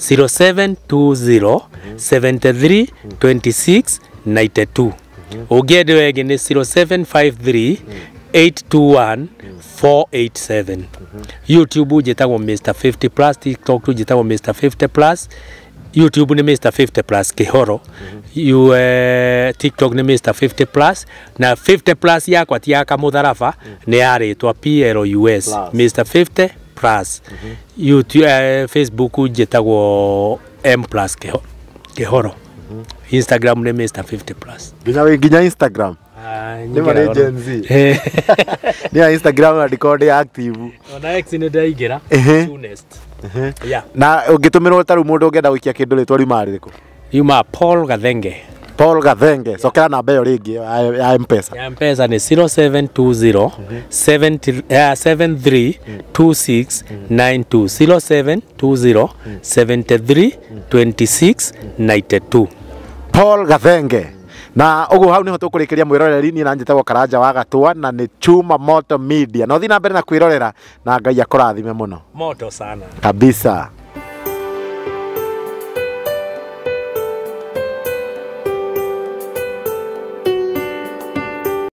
[SPEAKER 2] 0720732692 ugende wege ni 0753821487 YouTube njitagwo Mr 50 Plus TikTok njitagwo Mr 50 Plus YouTube ni Mr 50 Plus Kihoro TikTok ni Mr 50 Plus na 50 Plus yakwa ti ya kamutharaba ni yaritwa PLUS Mr 50 Plus YouTube Facebook njitagwo M Plus Kihoro Instagram ni Mr 50 Plus
[SPEAKER 1] ginya Instagram ni mane Gen Z ni Instagram na record active
[SPEAKER 2] ona X ni ndaigira soonest
[SPEAKER 1] na ungitumirwo taru mundu ungenda gwikia kindu ritwa riuma ririku
[SPEAKER 2] yuma Paul Gathenge
[SPEAKER 1] sokera namba iyo ringi ya M-Pesa
[SPEAKER 2] ya M-Pesa ni 0720 732692 0720 732692
[SPEAKER 1] Paul Gathenge na ugu hau niho tukurikiria mwiroreri ni na njitagwo Karanja wa Gatwa na ni Chuma Moto Media no thi na mbere na kwirorera na Ngai akurathime muno
[SPEAKER 2] moto sana
[SPEAKER 1] kabisa.